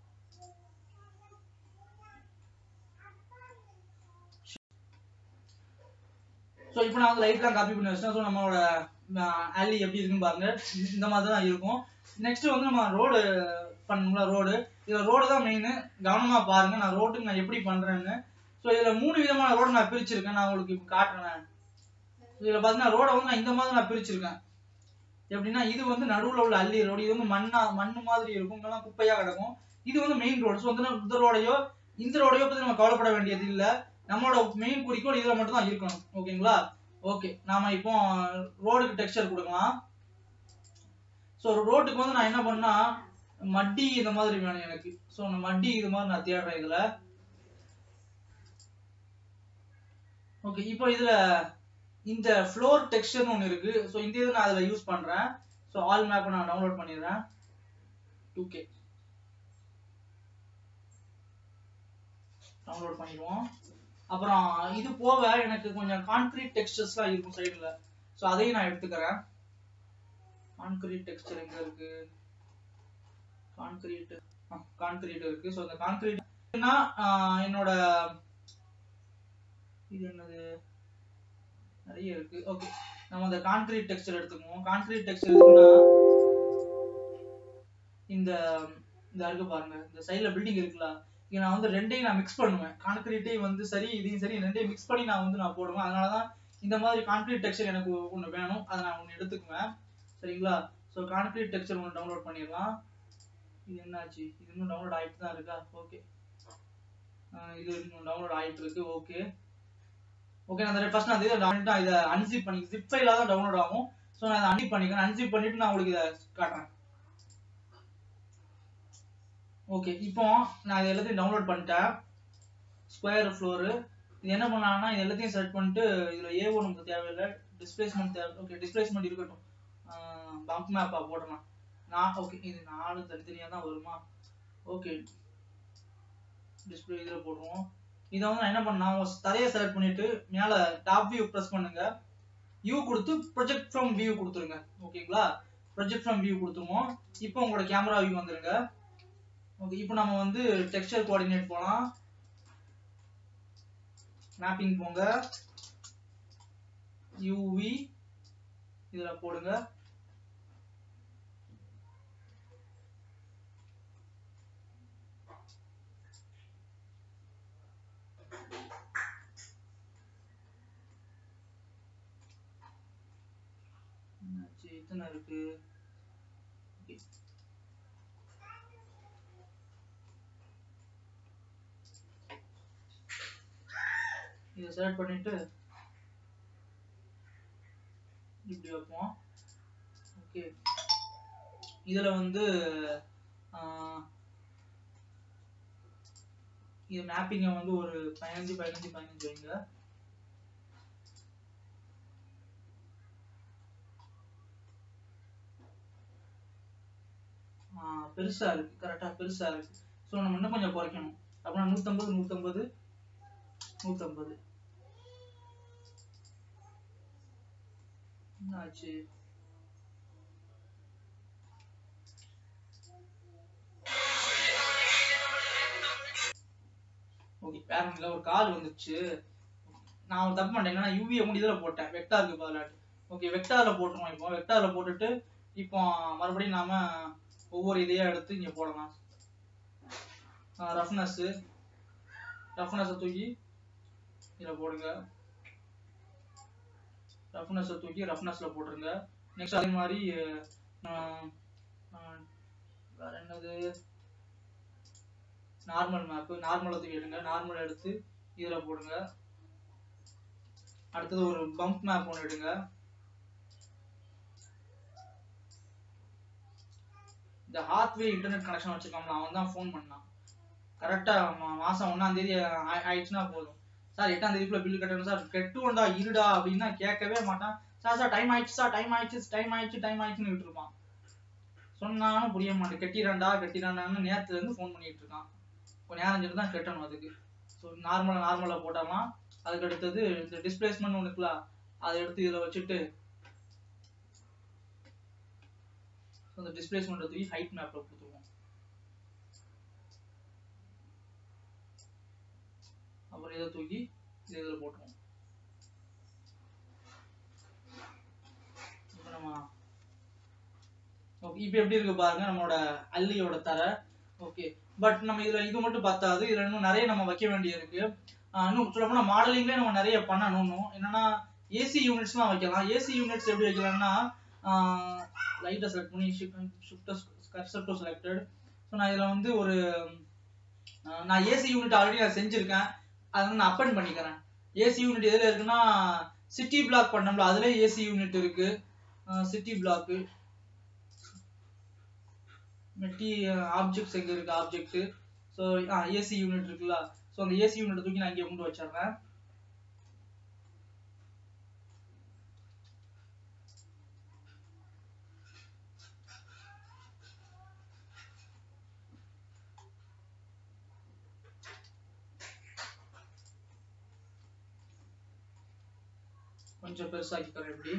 S1: ஸோ இப்போ நான் வந்து லைட்லாம் காப்பி பண்ணி வச்சேன். ஸோ நம்மளோட ஆலி எப்படி இருக்குன்னு பாருங்க, இந்த மாதிரி தான் இருக்கும். நெக்ஸ்ட் வந்து நம்ம ரோடு பண்ணணும்ல, ரோடு. இதில் ரோடு தான் மெயின், கவனமா பாருங்க நான் ரோட்டுக்கு நான் எப்படி பண்றேன்னு. ஸோ இதில் மூணு விதமான ரோடு நான் பிரிச்சிருக்கேன், நான் உங்களுக்கு இப்போ காட்டுறேன். இதில் பார்த்தீங்கன்னா ரோடை வந்து நான் இந்த மாதிரி நான் பிரிச்சிருக்கேன். எப்படின்னா இது வந்து நடுவில் உள்ள அள்ளி ரோடு, இது வந்து மண்ணா மண்ணு மாதிரி இருக்கும், இதெல்லாம் குப்பையா கிடக்கும். இது வந்து மெயின் ரோடு. ஸோ வந்து இந்த ரோடையோ இந்த ரோடையோ பற்றி நம்ம கவலைப்பட வேண்டியது இல்லை. நம்மளோட மெயின் குறிக்கோள் இதுல மட்டும் தான் இருக்கணும். ஓகேங்களா? ஓகே நாம இப்போ ரோடுக்கு டெக்ஸ்சர் கொடுக்கலாம். ஸோ ரோட்டுக்கு வந்து நான் என்ன பண்ணா மட்டி இந்த மாதிரி வேணும் எனக்கு. ஸோ மட்டி இது மாதிரி நான் தேடுறேன் இதுல. ஓகே இப்போ இதுல இந்த ஃப்ளோர் டெக்ஸ்சர்னு ஒன்று இருக்கு. ஸோ இந்த இது நான் அதில் யூஸ் பண்றேன். ஸோ ஆல் மேப் நான் டவுன்லோட் பண்ணிடுறேன். டூ கே டவுன்லோட் பண்ணிடுவோம். அப்புறம் இது போக எனக்கு கொஞ்சம் கான்கிரீட் டெக்ஸ்சர்ஸ்லாம் இருக்கும் சைடுல. ஸோ அதையும் நான் எடுத்துக்கிறேன். கான்கிரீட் டெக்ஸ்சர் எங்க இருக்கு? கான்கிரீட் கான்கிரீட் இருக்கு. ஸோ இந்த கான்கிரீட்னா என்னோட இது என்னது நிறைய இருக்கு. ஓகே நம்ம அந்த கான்கிரீட் டெக்ஸ்சர் எடுத்துக்குவோம். கான்கிரீட் டெக்ஸ்சர் இருக்குன்னா இந்த இந்த இருக்கு பாருங்க, இந்த சைடுல பில்டிங் இருக்குல்ல, இங்க நான் வந்து ரெண்டையும் நான் மிக்ஸ் பண்ணுவேன். கான்கிரீட்டையும் வந்து சரி இதையும் சரி ரெண்டையும் மிக்ஸ் பண்ணி நான் வந்து நான் போடுவேன். அதனாலதான் இந்த மாதிரி கான்கிரீட் டெக்ஸ்சர் எனக்கு ஒன்று வேணும், அதை நான் ஒன்று எடுத்துக்குவேன். சரிங்களா? ஸோ கான்கிரீட் டெக்ஸ்சர் ஒன்று டவுன்லோட் பண்ணிடலாம். இது என்னாச்சு? இது இன்னும் டவுன்லோட் ஆகிட்டு தான் இருக்கா? ஓகே, இது இன்னும் டவுன்லோட் ஆகிட்டு இருக்கு. ஓகே ஓகே நான் ஃபர்ஸ்ட் நான் இதை இதை அன்சிப் பண்ணி ஜிப் ஃபைலாக தான் டவுன்லோட் ஆகும். ஸோ நான் அதை அன்சிப் பண்ணிக்கிறேன். அன்சிப் பண்ணிட்டு நான் உங்களுக்கு இதை காட்டுறேன். ஓகே, இப்போ நான் இது எல்லாத்தையும் டவுன்லோட் பண்ணிட்டேன். ஸ்கொயர் ஃப்ளோரு இது என்ன பண்ணலாம்னா, இது எல்லாத்தையும் செலக்ட் பண்ணிட்டு இதில் ஏ ஒன் நமக்கு தேவையில்லை, டிஸ்பிளேஸ்மெண்ட் தேவை. ஓகே, டிஸ்பிளேஸ்மெண்ட் இருக்கட்டும். பம்ப் மேப்பா போடலாம் நான். ஓகே, இது நாலு தனித்தனியாக தான் வருமா? ஓகே, டிஸ்பிளே இதில் போடுவோம். இதை வந்து நான் என்ன பண்ணா, தரையை செலக்ட் பண்ணிட்டு மேலே டாப் வியூ ப்ரெஸ் பண்ணுங்க, வியூ கொடுத்து ப்ரொஜெக்ட் ஃப்ரம் வியூ கொடுத்துருங்க. ஓகேங்களா? ப்ரொஜெக்ட் ஃப்ரம் வியூ கொடுத்துருவோம். இப்போ உங்களோட கேமரா வியூ வந்துருங்க. ஓகே, இப்போ நம்ம வந்து டெக்ஸ்சர் கோஆர்டினேட் போலாம், மேப்பிங் போங்க, யூவி இதுல போடுங்க. எத்தனை இருக்கு? இதை செலக்ட் பண்ணிட்டு இப்படி வைப்போம். ஓகே, இதுல வந்து இது மேப்பிங்க வந்து ஒரு பதினஞ்சு பதினஞ்சு பதினஞ்சு வைங்க. பெருசா இருக்கு, கரெக்டா பெருசா இருக்கு. ஸோ நம்ம இன்னும் கொஞ்சம் குறைக்கணும். அப்படின்னா நூத்தம்பது நூத்தம்பது நூத்தம்பது என்னாச்சு? ஓகே, பேரண்ட்ல ஒரு கால் வந்துச்சு. நான் ஒரு தப்பு பண்ணிட்டேன். என்னன்னா யூவியை மட்டும் இதுல போட்டேன், வெக்டாருக்கு பதிலாட்டு. ஓகே, வெக்டார்ல போட்டுருவோம். இப்போ வெக்டார்ல போட்டுட்டு இப்போ மறுபடியும் நாம ஒவ்வொரு இதையா எடுத்து இங்க போடலாம். ரஃப்னஸ் ரஃப்னஸை தூக்கி இதில் போடுங்க, ரஃப்னஸை தூக்கி ரஃப்னஸ்ல போட்டுருங்க. நெக்ஸ்ட் அதே மாதிரி வேற என்னது, நார்மல் மேப்பு, நார்மலை தூக்கி எடுங்க, நார்மல் எடுத்து இதில் போடுங்க. அடுத்தது ஒரு பம்ப் மேப் ஒன்று எடுங்க. இந்த ஹாத்வே இன்டர்நெட் கனெக்ஷன் வச்சிருக்கோம்ல, அவன் தான் ஃபோன் பண்ணான். கரெக்டா மாசம் ஒன்னாம் தேதி ஆயிடுச்சுன்னா போதும், சார் எட்டாம் தேதிக்குள்ள பில் கட்டணும் சார், கெட்டுவண்டா இருடா அப்படின்னா கேட்கவே மாட்டான். சார் சார் டைம் ஆயிடுச்சு சார், டைம் ஆயிடுச்சு டைம் ஆயிடுச்சு டைம் ஆயிடுச்சுன்னு விட்டுருப்பான். சொன்னாலும் புரிய மாட்டேன். கெட்டிடாண்டா கெட்டிடாண்டான்னு நேரத்துல இருந்து ஃபோன் பண்ணிட்டு இருக்கான். இப்போ நேரம் செஞ்சு தான் கட்டணும் அதுக்கு. ஸோ நார்மலா நார்மலா போட்டாலாம். அதுக்கு அடுத்தது இந்த டிஸ்பிளேஸ்மெண்ட் ஒன்று இருக்குல்ல, அதை எடுத்து இதில் வச்சுட்டு அந்த டிஸ்பிளேஸ்மெண்ட் தூக்கி ஹைட் மேப்ல கொடுத்துருவோம். அப்புறம் இதை தூக்கி இது இதில் போட்டுருவோம். இப்போ நம்ம ஓகே, இப்போ எப்படி இருக்கு பாருங்க நம்மளோட அல்லியோட தரை. ஓகே, பட் நம்ம இதுல இது மட்டும் பார்த்தாது, இதுல இன்னும் நிறைய நம்ம வைக்க வேண்டிய இருக்கு. இன்னும் சொல்ல போனா மாடலிங்லேயே நம்ம நிறைய பண்ணணும். என்னன்னா ஏசி யூனிட்ஸ்லாம் வைக்கலாம். ஏசி யூனிட்ஸ் எப்படி வைக்கலாம்னா, லைட்டை செலக்ட் பண்ணி ஷிஃப்ட் டு செலக்டட். ஸோ நான் இதில் வந்து ஒரு நான் ஏசி யூனிட் ஆல்ரெடி நான் செஞ்சிருக்கேன், அதை வந்து நான் அப்பன் பண்ணிக்கிறேன். ஏசி யூனிட் எதில் இருக்குன்னா, சிட்டி பிளாக் பண்ணோம்ல அதுல ஏசி யூனிட் இருக்கு. சிட்டி பிளாக்கு மெட்டி ஆப்ஜெக்ட்ஸ் எங்க இருக்கு, ஆப்ஜெக்ட். ஸோ ஏசி யூனிட் இருக்குல்ல, ஸோ அந்த ஏசி யூனிட் தூக்கி நான் இங்கே கொண்டு வச்சிடுறேன். கொஞ்சம் பெருசாக்கிக்கிறேன் இப்படி.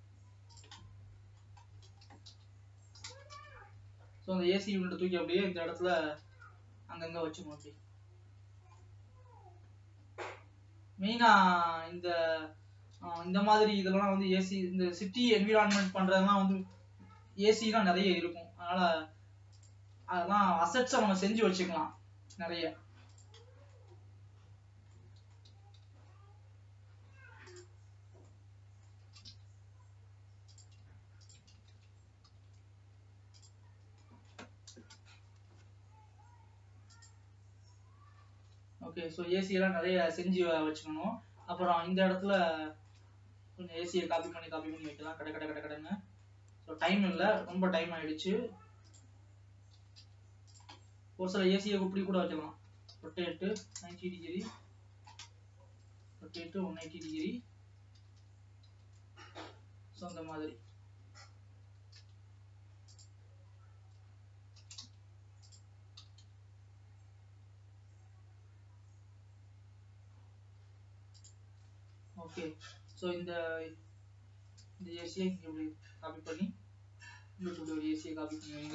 S1: ஸோ அந்த ஏசி யூனிட் தூக்கி அப்படியே இந்த இடத்துல அங்கங்க வச்சுக்கணும். அப்படி மெயினா இந்த இந்த மாதிரி இதெல்லாம் வந்து ஏசி, இந்த சிட்டி என்விரான்மெண்ட் பண்றதுலாம் வந்து ஏசி தான் நிறைய இருக்கும். அதனால அதெல்லாம் அசெட்ஸை நம்ம செஞ்சு வச்சுக்கலாம் நிறைய. ஓகே, ஸோ ஏசி எல்லாம் நிறைய செஞ்சு வச்சுக்கணும். அப்புறம் இந்த இடத்துல கொஞ்சம் ஏசியை காப்பி பண்ணி காப்பி பண்ணி வைக்கலாம் கடை கடை கடை கடைன்னு. ஸோ டைம் இல்லை, ரொம்ப டைம் ஆயிடுச்சு. ஒரு சில ஏசியை இப்படி கூட வைக்கலாம், rotate ninety degree, rotate one eighty degree. So அந்த மாதிரி ஓகே. ஸோ இந்த இந்த ஏசியை இப்படி காப்பி பண்ணி இப்படி ஒரு ஏசியை காப்பி பண்ணி வைங்க.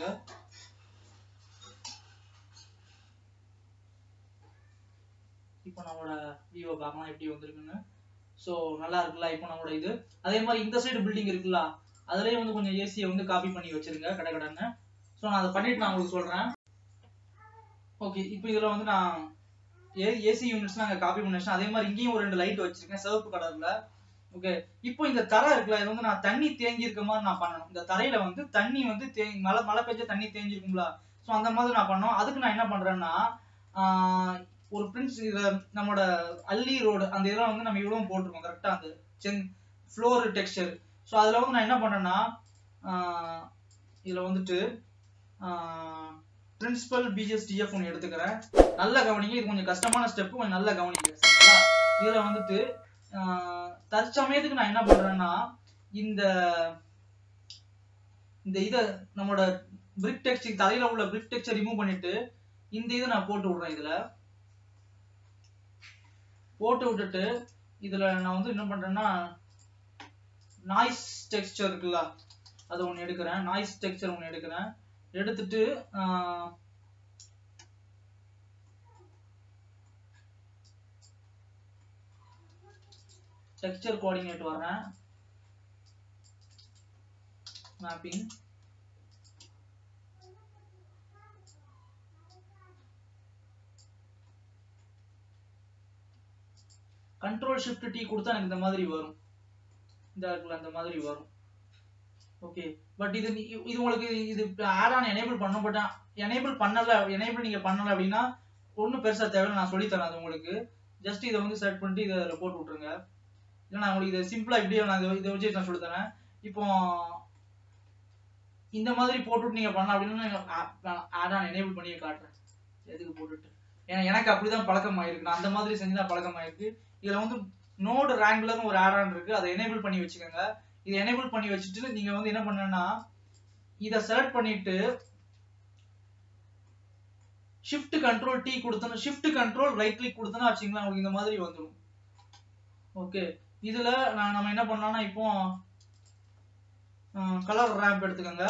S1: இப்போ நம்மளோட வியூவை பார்க்கலாம் எப்படி வந்திருக்குன்னு. ஸோ நல்லா இருக்குல்ல. இப்போ நம்மளோட இது அதே மாதிரி இந்த சைடு பில்டிங் இருக்குல்ல, அதுலேயே வந்து கொஞ்சம் ஏசியை வந்து காப்பி பண்ணி வச்சிருங்க கடை கடைன்னு. ஸோ நான் அதை பண்ணிட்டு நான் உங்களுக்கு சொல்கிறேன். ஓகே, இப்போ இதில் வந்து நான் ஏ ஏசி யூனிட்ஸ் நாங்கள் காப்பி பண்ணி வச்சேன். அதே மாதிரி இங்கேயும் ஒரு ரெண்டு லைட் வச்சிருக்கேன் சிவப்பு கலரில். ஓகே, இப்போ இந்த தரை இருக்குல்ல, இது வந்து நான் தண்ணி தேங்கி இருக்க மாதிரி நான் பண்ணணும். இந்த தரையில வந்து தண்ணி வந்து தே மழை மழை பெஞ்ச தண்ணி தேங்கிருக்கும்ல, ஸோ அந்த மாதிரி நான் பண்ணோம். அதுக்கு நான் என்ன பண்றேன்னா, ஒரு பிரின்ஸ் நம்மளோட அல்லி ரோடு அந்த இதெல்லாம் வந்து நம்ம இவ்வளவு போட்டிருக்கோம் கரெக்டா, அந்த செங் ஃப்ளோர் டெக்ஸ்டர். ஸோ அதுல வந்து நான் என்ன பண்றேன்னா, இதுல வந்துட்டு பிரின்சிபல் பிஜிஎஸ்டிஎஃப் ஒன்று எடுத்துக்கிறேன். நல்ல கவனிங்க, இது கொஞ்சம் கஷ்டமான ஸ்டெப், கொஞ்சம் நல்ல கவனிங்க சரிங்களா. இதுல வந்துட்டு தற்சமயத்துக்கு நான் என்ன பண்றேன்னா, இந்த இந்த இதை நம்மளோட பிரிக் டெக்ஸ்டர் தலையில உள்ள பிரிக் டெக்ஸ்டர் ரிமூவ் பண்ணிட்டு இந்த இதை நான் போட்டு விடுறேன். இதுல போட்டு விட்டுட்டு இதுல நான் வந்து என்ன பண்றேன்னா, நாய்ஸ் டெக்ஸ்டர் இருக்குல்ல, அதை ஒன்று எடுக்கிறேன். நாய்ஸ் டெக்ஸ்டர் ஒன்று எடுக்கிறேன். எடுத்துட்டு டெக்ஸ்சர் கோஆர்டினேட் வர்றேன், மேப்பிங். கண்ட்ரோல் ஷிஃப்ட் டி கொடுத்தா எனக்கு இந்த மாதிரி வரும், இந்த இருக்குல்ல அந்த மாதிரி வரும். ஓகே, பட் இது இது உங்களுக்கு இது ஆட் ஆன் எனேபிள் பண்ண, பட் எனேபிள் பண்ணல, எனேபிள் நீங்க பண்ணல அப்படின்னா ஒன்றும் பெருசா தேவையில்லை, நான் சொல்லி தரேன் அது உங்களுக்கு. ஜஸ்ட் இதை வந்து செட் பண்ணிட்டு இதை அதில் போட்டு விட்டுருங்க. இல்லை நான் உங்களுக்கு இதை சிம்பிளா இப்படியே நான் இதை வச்சு நான் சொல்லி தரேன். இப்போ இந்த மாதிரி போட்டுட்டு நீங்க பண்ணலாம் அப்படின்னா ஆட் ஆன் எனேபிள் பண்ணி காட்டுறேன் எதுக்கு போட்டுட்டு. ஏன்னா எனக்கு அப்படிதான் பழக்கம் ஆயிருக்கு, நான் அந்த மாதிரி செஞ்சுதான் பழக்கம் ஆயிருக்கு. இதுல வந்து நோடு ரேங்குலர்னு ஒரு ஆட் ஆன் இருக்கு, அதை எனேபிள் பண்ணி வச்சுக்கோங்க. இதை எனேபிள் பண்ணி வச்சுட்டு நீங்க வந்து என்ன பண்ணணும்னா, இதை செலக்ட் பண்ணிட்டு ஷிஃப்ட் கண்ட்ரோல் டி கொடுத்தோம், ஷிஃப்ட் கண்ட்ரோல் ரைட் கிளிக் கொடுத்தோம்னா வச்சுங்களா உங்களுக்கு இந்த மாதிரி வந்துடும். ஓகே, இதுல நான் நம்ம என்ன பண்ணலாம்னா, இப்போ கலர் ரேம்ப் எடுத்துக்கோங்க.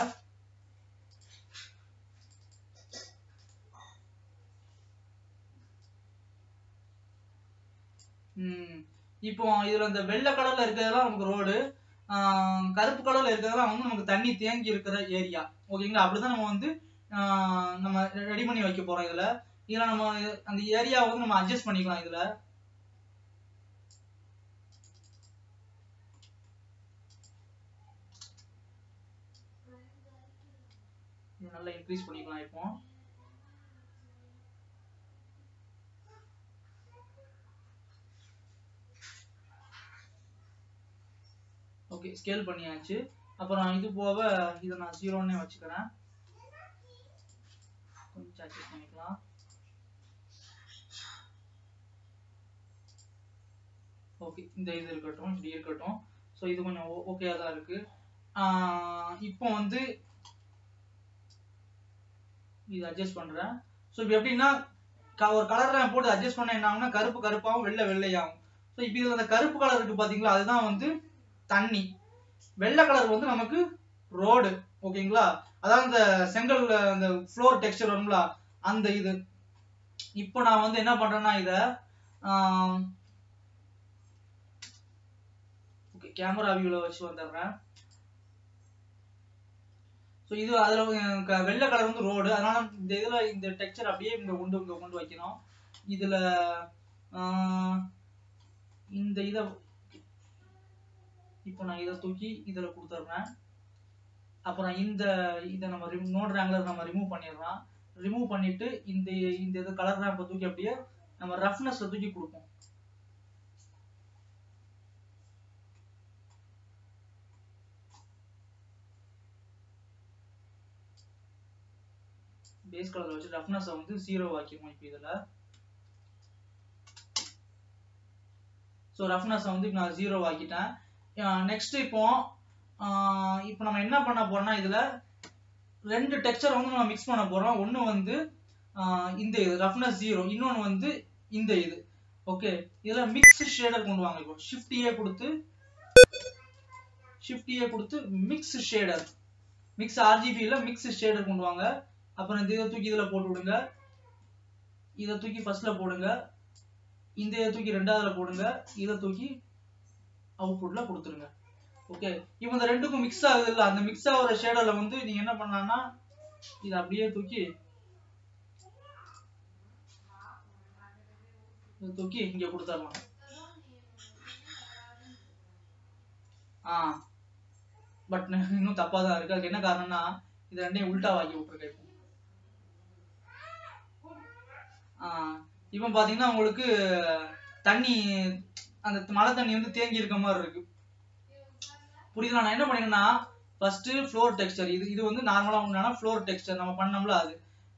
S1: ம் இப்போ இதுல இந்த வெள்ளை கலர்ல இருக்கிறதெல்லாம் நமக்கு ரோடு, கருப்பு கலர்ல இருக்கிறதெல்லாம் வந்து நமக்கு தண்ணி தேங்கி இருக்கிற ஏரியா. ஓகேங்களா, அப்படிதான் நம்ம வந்து நம்ம ரெடி பண்ணி வைக்க போறோம். இதுல இதுல நம்ம அந்த ஏரியா வந்து நம்ம அட்ஜஸ்ட் பண்ணிக்கலாம். இதுல நல்லா இன்க்ரீஸ் பண்ணிக்கலாம். இப்போ ஓகே, ஸ்கேல் பண்ணியாச்சு. அப்புறம் இது போக இதை நான் ஜீரோன்னே வச்சுக்கிறேன், கொஞ்சம் அட்ஜஸ்ட் பண்ணிக்கலாம். ஓகே, இந்த இது இருக்கட்டும், இப்படி இருக்கட்டும். ஸோ இது கொஞ்சம் ஓகேயா தான் இருக்கு. இப்போ வந்து இது அட்ஜஸ்ட் பண்றேன். ஸோ இப்போ எப்படின்னா, ஒரு கலர் போட்டு அட்ஜஸ்ட் பண்ண என்ன ஆகும்னா, கருப்பு கருப்பாகவும் வெள்ளை வெள்ளையாகும். ஸோ இப்போ இதுல அந்த கருப்பு கலர் இருக்கு பாத்தீங்களா, அதுதான் வந்து தண்ணி. வெள்ளை கலர் வந்து நமக்கு ரோடு. ஓகேங்களா, அதாவது இந்த செங்கல் அந்த ஃப்ளோர் டெக்ஸ்சர் வரும்ல அந்த இது. இப்போ நான் வந்து என்ன பண்றேன்னா, இத ஓகே கேமரா வியூல வச்சு வந்துடுறேன். ஸோ இது அதில் வெள்ளை கலர் வந்து ரோடு, அதனால இந்த இதில் இந்த டெக்ஸ்சர் அப்படியே இங்கே கொண்டு இங்கே கொண்டு வைக்கணும். இதில் இந்த இதை இப்போ நான் இதை தூக்கி இதில் கொடுத்துட்றேன். அப்புறம் இந்த இதை நம்ம நோட் ரேங்க்லர் நம்ம ரிமூவ் பண்ணிடுறோம். ரிமூவ் பண்ணிட்டு இந்த இந்த இது கலர் ரேம்பை தூக்கி அப்படியே நம்ம ரஃப்னஸ்ல தூக்கி கொடுப்போம். பேஸ் கலர் வச்சு ரஃப்னஸ் வந்து ஜீரோ ஆக்கிடுவோம். இப்போ இதுல ஸோ ரஃப்னஸ் வந்து இப்போ நான் ஜீரோ ஆக்கிட்டேன். நெக்ஸ்ட் இப்போ இப்போ நம்ம என்ன பண்ண போறோம்னா இதுல ரெண்டு டெக்ஸ்சர் வந்து நம்ம மிக்ஸ் பண்ண போறோம். ஒன்னு வந்து இந்த இது ரஃப்னஸ் ஜீரோ, இன்னொன்னு வந்து இந்த இது. ஓகே, இதுல மிக்ஸ் ஷேடர் கொண்டு வாங்க. இப்போ ஷிஃப்ட் ஏ கொடுத்து ஷிஃப்ட் ஏ கொடுத்து மிக்ஸ் ஷேடர், மிக்ஸ் ஆர்ஜிபில மிக்ஸ் ஷேடர் கொண்டு வாங்க. அப்புறம் இந்த இதை தூக்கி இதுல போட்டு விடுங்க, இதை தூக்கி ஃபர்ஸ்ட்ல போடுங்க, இந்த இதை தூக்கி ரெண்டாவதுல போடுங்க, இதை தூக்கி அவுட்புட்ல கொடுத்துருங்க. ஓகே, இப்போ இந்த ரெண்டுக்கும் மிக்ஸ் ஆகுது இல்ல, அந்த மிக்ஸ் ஆகிற ஷேடர்ல வந்து நீங்க என்ன பண்ணலாம்னா இதை அப்படியே தூக்கி தூக்கி இங்க கொடுத்துடலாம். ஆஹ் பட் இன்னும் தப்பா தான் இருக்கு. அதுக்கு என்ன காரணம்னா இது ரெண்டையும் உல்டா வாக்கி விட்டுருக்கேன். ஆஹ் இப்போ பாத்தீங்கன்னா உங்களுக்கு தண்ணி, அந்த மழை தண்ணி வந்து தேங்கி இருக்க மாதிரி இருக்கு. புரியுதா? நான் என்ன பண்ணிக்கன்னா ஃபர்ஸ்ட் ஃப்ளோர் டெக்ஸ்சர், இது இது வந்து நார்மலா உண்டான ஃப்ளோர் டெக்ஸ்சர் நம்ம பண்ணோம்ல, அது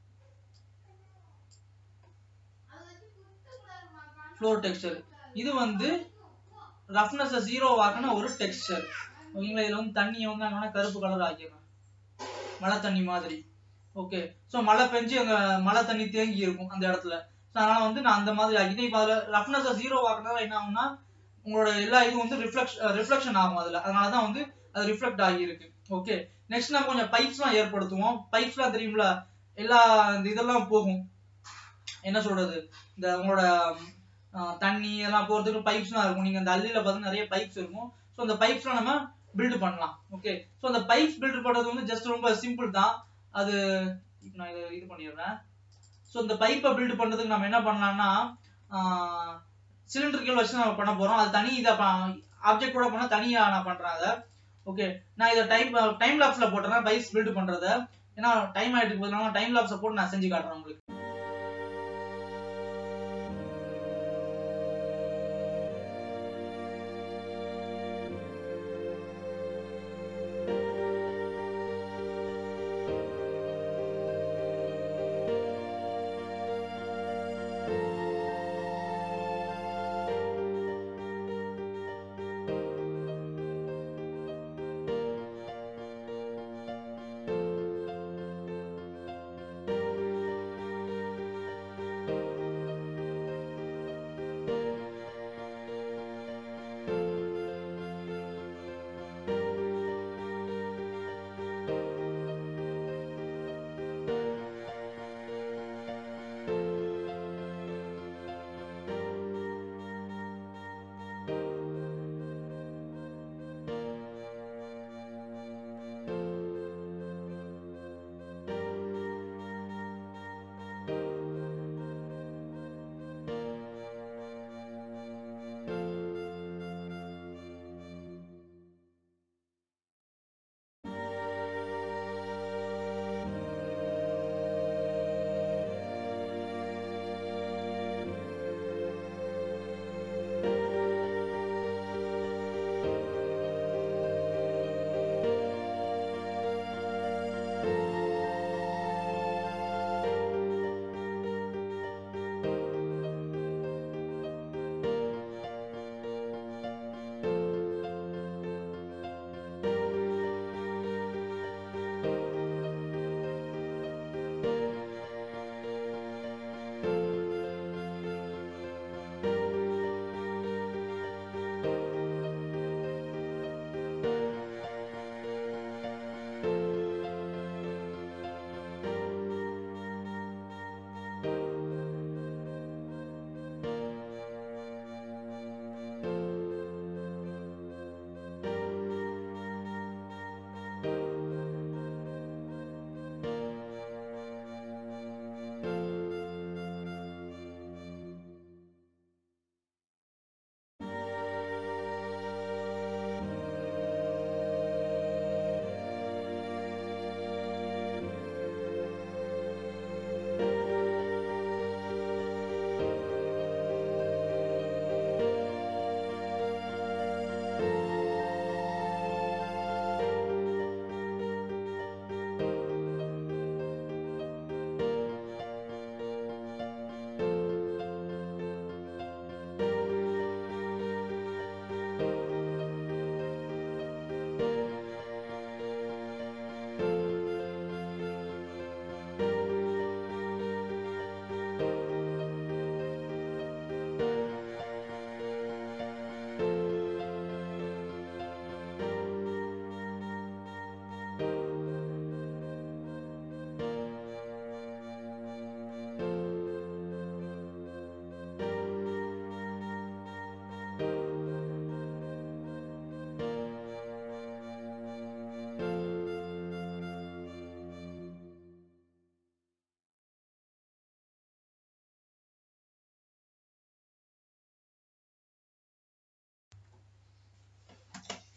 S1: ஃப்ளோர் டெக்ஸ்சர். இது வந்து ரஃப்னஸ் ஜீரோ ஆக்கின ஒரு டெக்ஸ்சர். ஓகேங்களா? இதுல வந்து தண்ணியை வந்து நாங்க கருப்பு கலர் ஆக்கிடணும், மழை தண்ணி மாதிரி. ஓகே, ஸோ மழை பெஞ்சு அங்க மழை தண்ணி தேங்கி இருக்கும் அந்த இடத்துல. அதனால வந்து நான் அந்த மாதிரி ஆகிட்டேன். இப்போ அதில் ரஃப்னஸ் ஜீரோ ஆக்கினதால என்ன ஆகும்னா உங்களோட எல்லா இதுவும் வந்து ரிஃப்ளெக்ஷன் ரிஃப்ளெக்ஷன் ஆகும் அதுல, அதனால தான் வந்து அது ரிஃப்ளெக்ட் ஆகி இருக்கு. ஓகே, நெக்ஸ்ட் நம்ம கொஞ்சம் பைப்ஸ்லாம் ஏற்படுத்துவோம். பைப்ஸ்லாம் தெரியுங்களா? எல்லா இந்த இதெல்லாம் போகும், என்ன சொல்றது, இந்த உங்களோட தண்ணி இதெல்லாம் போறதுக்கு பைப்ஸ்லாம் இருக்கும். நீங்க அந்த அள்ளியில பார்த்தா நிறைய பைப்ஸ் இருக்கும். ஸோ அந்த பைப்ஸ்லாம் நம்ம பில்டு பண்ணலாம். ஓகே, ஸோ அந்த பைப்ஸ் பில்டு பண்றது வந்து ஜஸ்ட் ரொம்ப சிம்பிள் தான். அது இப்போ நான் இதை இது பண்ணிடுறேன். ஸோ இந்த பைப்பை பில்டு பண்றதுக்கு நம்ம என்ன பண்ணலாம்னா சிலிண்டர்கள் வச்சு நம்ம பண்ண போறோம். அது தனி இதை ஆப்ஜெக்டோட பண்ண தனியா நான் பண்றேன் அதை. ஓகே, நான் இதை டைம் டைம் லாப்ஸ்ல போட்டுறேன் பைப்ஸ் பில்டு பண்றத. ஏன்னா டைம் ஆயிட்டு போதுனால டைம் லாப்ஸை போட்டு நான் செஞ்சு காட்டுறேன் உங்களுக்கு.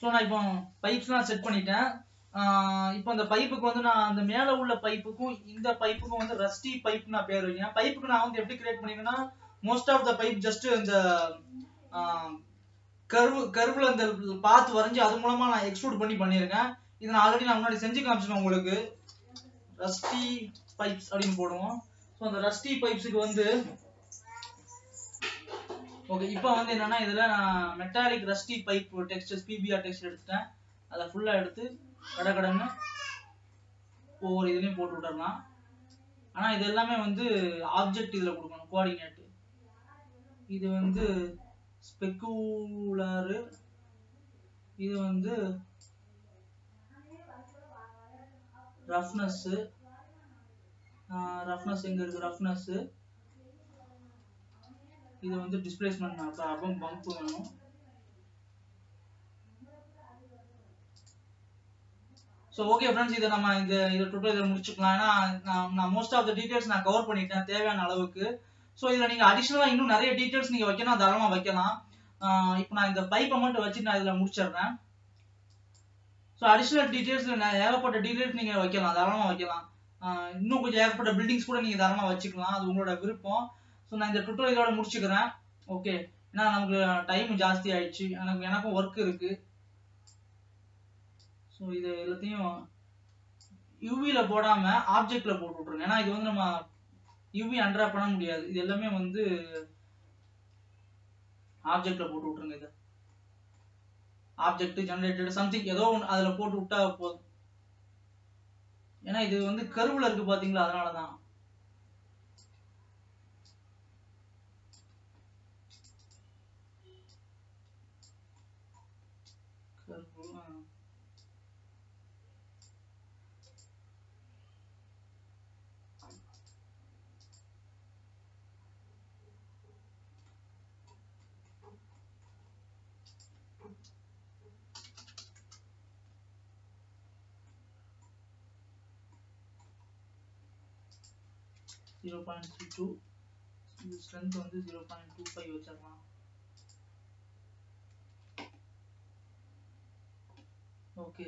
S1: ஸோ நான் இப்போ பைப்ஸ்லாம் செட் பண்ணிட்டேன். இப்போ அந்த பைப்புக்கு வந்து நான் அந்த மேலே உள்ள பைப்புக்கும் இந்த பைப்புக்கும் வந்து ரஸ்டி பைப் நான் பேர் வைக்கிறேன். பைப்புக்கு நான் வந்து எப்படி கிரியேட் பண்ணிருக்கேன்னா, most of the pipe just இந்த கர்வ் கர்வ்ல அந்த பாத்து வரைஞ்சி அது மூலமா நான் எக்ஸ்ட்ரூட் பண்ணி பண்ணியிருக்கேன். இதை நான் ஆல்ரெடி நான் முன்னாடி செஞ்சு காமிச்சிட்டேன் உங்களுக்கு. ரஸ்டி பைப்ஸ் அப்படின்னு போடுவோம். ஸோ அந்த ரஸ்டி பைப்ஸுக்கு வந்து ஓகே இப்போ வந்து என்னன்னா இதில் நான் metallic rusty pipe textures PBR texture எடுத்துட்டேன். அதை ஃபுல்லாக எடுத்து கடை கடைன்னு ஒவ்வொரு இதுலையும் போட்டு விட்டுறலாம். ஆனால் இது எல்லாமே வந்து ஆப்ஜெக்ட் இதில் கொடுக்கணும், கோஆர்டினேட்டு. இது வந்து ஸ்பெக்குலரு, இது வந்து ரஃப்னஸ். ரஃப்னஸ் எங்க இருக்கு? ரஃப்னஸ். இது வந்து டிஸ்பிளேஸ்மெண்ட் ப்ராப்ளம், பம்ப் வேணும். ஸோ ஓகே ஃப்ரெண்ட்ஸ், இதை நம்ம இந்த இதை டுட்டோரியல் முடிச்சுக்கலாம். ஏன்னா நான் மோஸ்ட் ஆஃப் த டீடைல்ஸ் நான் கவர் பண்ணிட்டேன் தேவையான அளவுக்கு. ஸோ இதில் நீங்கள் அடிஷ்னலாக இன்னும் நிறைய டீடைல்ஸ் நீங்கள் வைக்கணும், தாராளமாக வைக்கலாம். இப்போ நான் இந்த பைப்பை மட்டும் வச்சு நான் இதில் முடிச்சிடுறேன். ஸோ அடிஷ்னல் டீடைல்ஸ் ஏகப்பட்ட டீடைல்ஸ் நீங்கள் வைக்கலாம், தாராளமாக வைக்கலாம். இன்னும் கொஞ்சம் ஏகப்பட்ட பில்டிங்ஸ் கூட நீங்கள் தாராளமாக வச்சுக்கலாம், அது உங்களோட விருப்பம். ஸோ நான் இந்த டுட்டோரியலோட முடிச்சுக்கிறேன். ஓகே, ஏன்னா நமக்கு டைம் ஜாஸ்தி ஆயிடுச்சு, எனக்கு எனக்கும் ஒர்க் இருக்கு. ஸோ இது எல்லாத்தையும் யூவில போடாம ஆப்ஜெக்ட்ல போட்டு விட்டுருங்க. ஏன்னா இது வந்து நம்ம யூவி அன்ட்ராப் பண்ண முடியாது, இது எல்லாமே வந்து ஆப்ஜெக்ட்ல போட்டு விட்டுருங்க. இது ஆப்ஜெக்ட் ஜெனரேட்டட் சம்திங் ஏதோ ஒன்று அதில் போட்டு விட்டா போதும். ஏன்னா இது வந்து கர்வ்ல இருக்கு பாத்தீங்களா, அதனாலதான். zero point three two, இது ஸ்ட்ரென்த் வந்து zero point two five வச்சிடலாம். Okay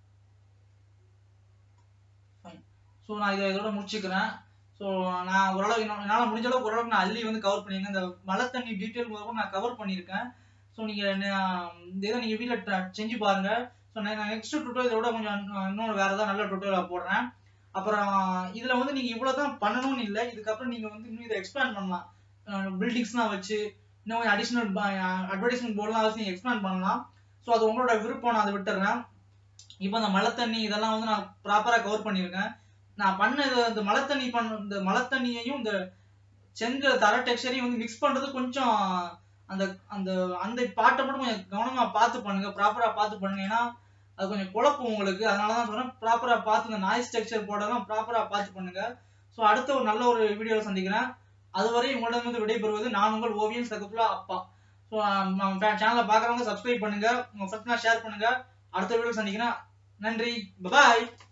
S1: fine. ஸோ நான் இதை இதோட முடிச்சுக்கிறேன். ஸோ நான் ஓரளவு என்னால் முடிஞ்ச அளவுக்கு ஓரளவுக்கு நான் அள்ளி வந்து கவர் பண்ணியிருக்கேன். இந்த மழை தண்ணி டீட்டெயில் முதல்ல நான் கவர் பண்ணியிருக்கேன். ஸோ நீங்கள் இந்த இதை நீங்கள் வீட்டில் செஞ்சு பாருங்க. ஸோ நான் நெக்ஸ்ட் டுட்டோரியலோட கொஞ்சம் இன்னொரு வேறு ஏதாவது நல்ல டுட்டோரியலாக போடுறேன். அப்புறம் இதுல வந்து நீங்க இவ்வளவுதான் பண்ணணும்னு இல்லை, இதுக்கப்புறம் நீங்க வந்து இன்னும் இதை எக்ஸ்பேண்ட் பண்ணலாம். பில்டிங்ஸ்லாம் வச்சு இன்னும் கொஞ்சம் அடிஷனல் அட்வர்டைஸ்மெண்ட் போர்ட்லாம் வச்சு நீங்க எக்ஸ்பேண்ட் பண்ணலாம். ஸோ அது உங்களோட விருப்பம், நான் அதை விட்டுறேன். இப்போ இந்த மழை தண்ணி இதெல்லாம் வந்து நான் ப்ராப்பரா கவர் பண்ணியிருக்கேன். நான் பண்ண இந்த மழை தண்ணி பண்ண இந்த மழை தண்ணியையும் இந்த செங்க தர டெக்ஸ்டரையும் வந்து மிக்ஸ் பண்றது கொஞ்சம் அந்த அந்த அந்த பாட்டை மட்டும் கொஞ்சம் கவனமா பார்த்து பண்ணுங்க, ப்ராப்பரா பார்த்து பண்ணுங்க. ஏன்னா அது கொஞ்சம் குழப்பம் உங்களுக்கு, அதனாலதான் சொல்றேன் ப்ராப்பரா பார்த்து இந்த நாய்ஸ் டெக்ஸ்சர் போடலாம் ப்ராப்பரா பார்த்து பண்ணுங்க. ஸோ அடுத்த ஒரு நல்ல ஒரு வீடியோவில் சந்திக்கிறேன். அதுவரை உங்களிடம் வந்து விடைபெறுவது நான் உங்கள் ஓவியன் சகுப்லா அப்பா. ஸோ சேனலை பார்க்குறவங்க சப்ஸ்கிரைப் பண்ணுங்க, உங்க ஃப்ரெண்ட்ஸ்லாம் ஷேர் பண்ணுங்க. அடுத்த வீடியோ சந்திக்கிறேன். நன்றி, பாய்.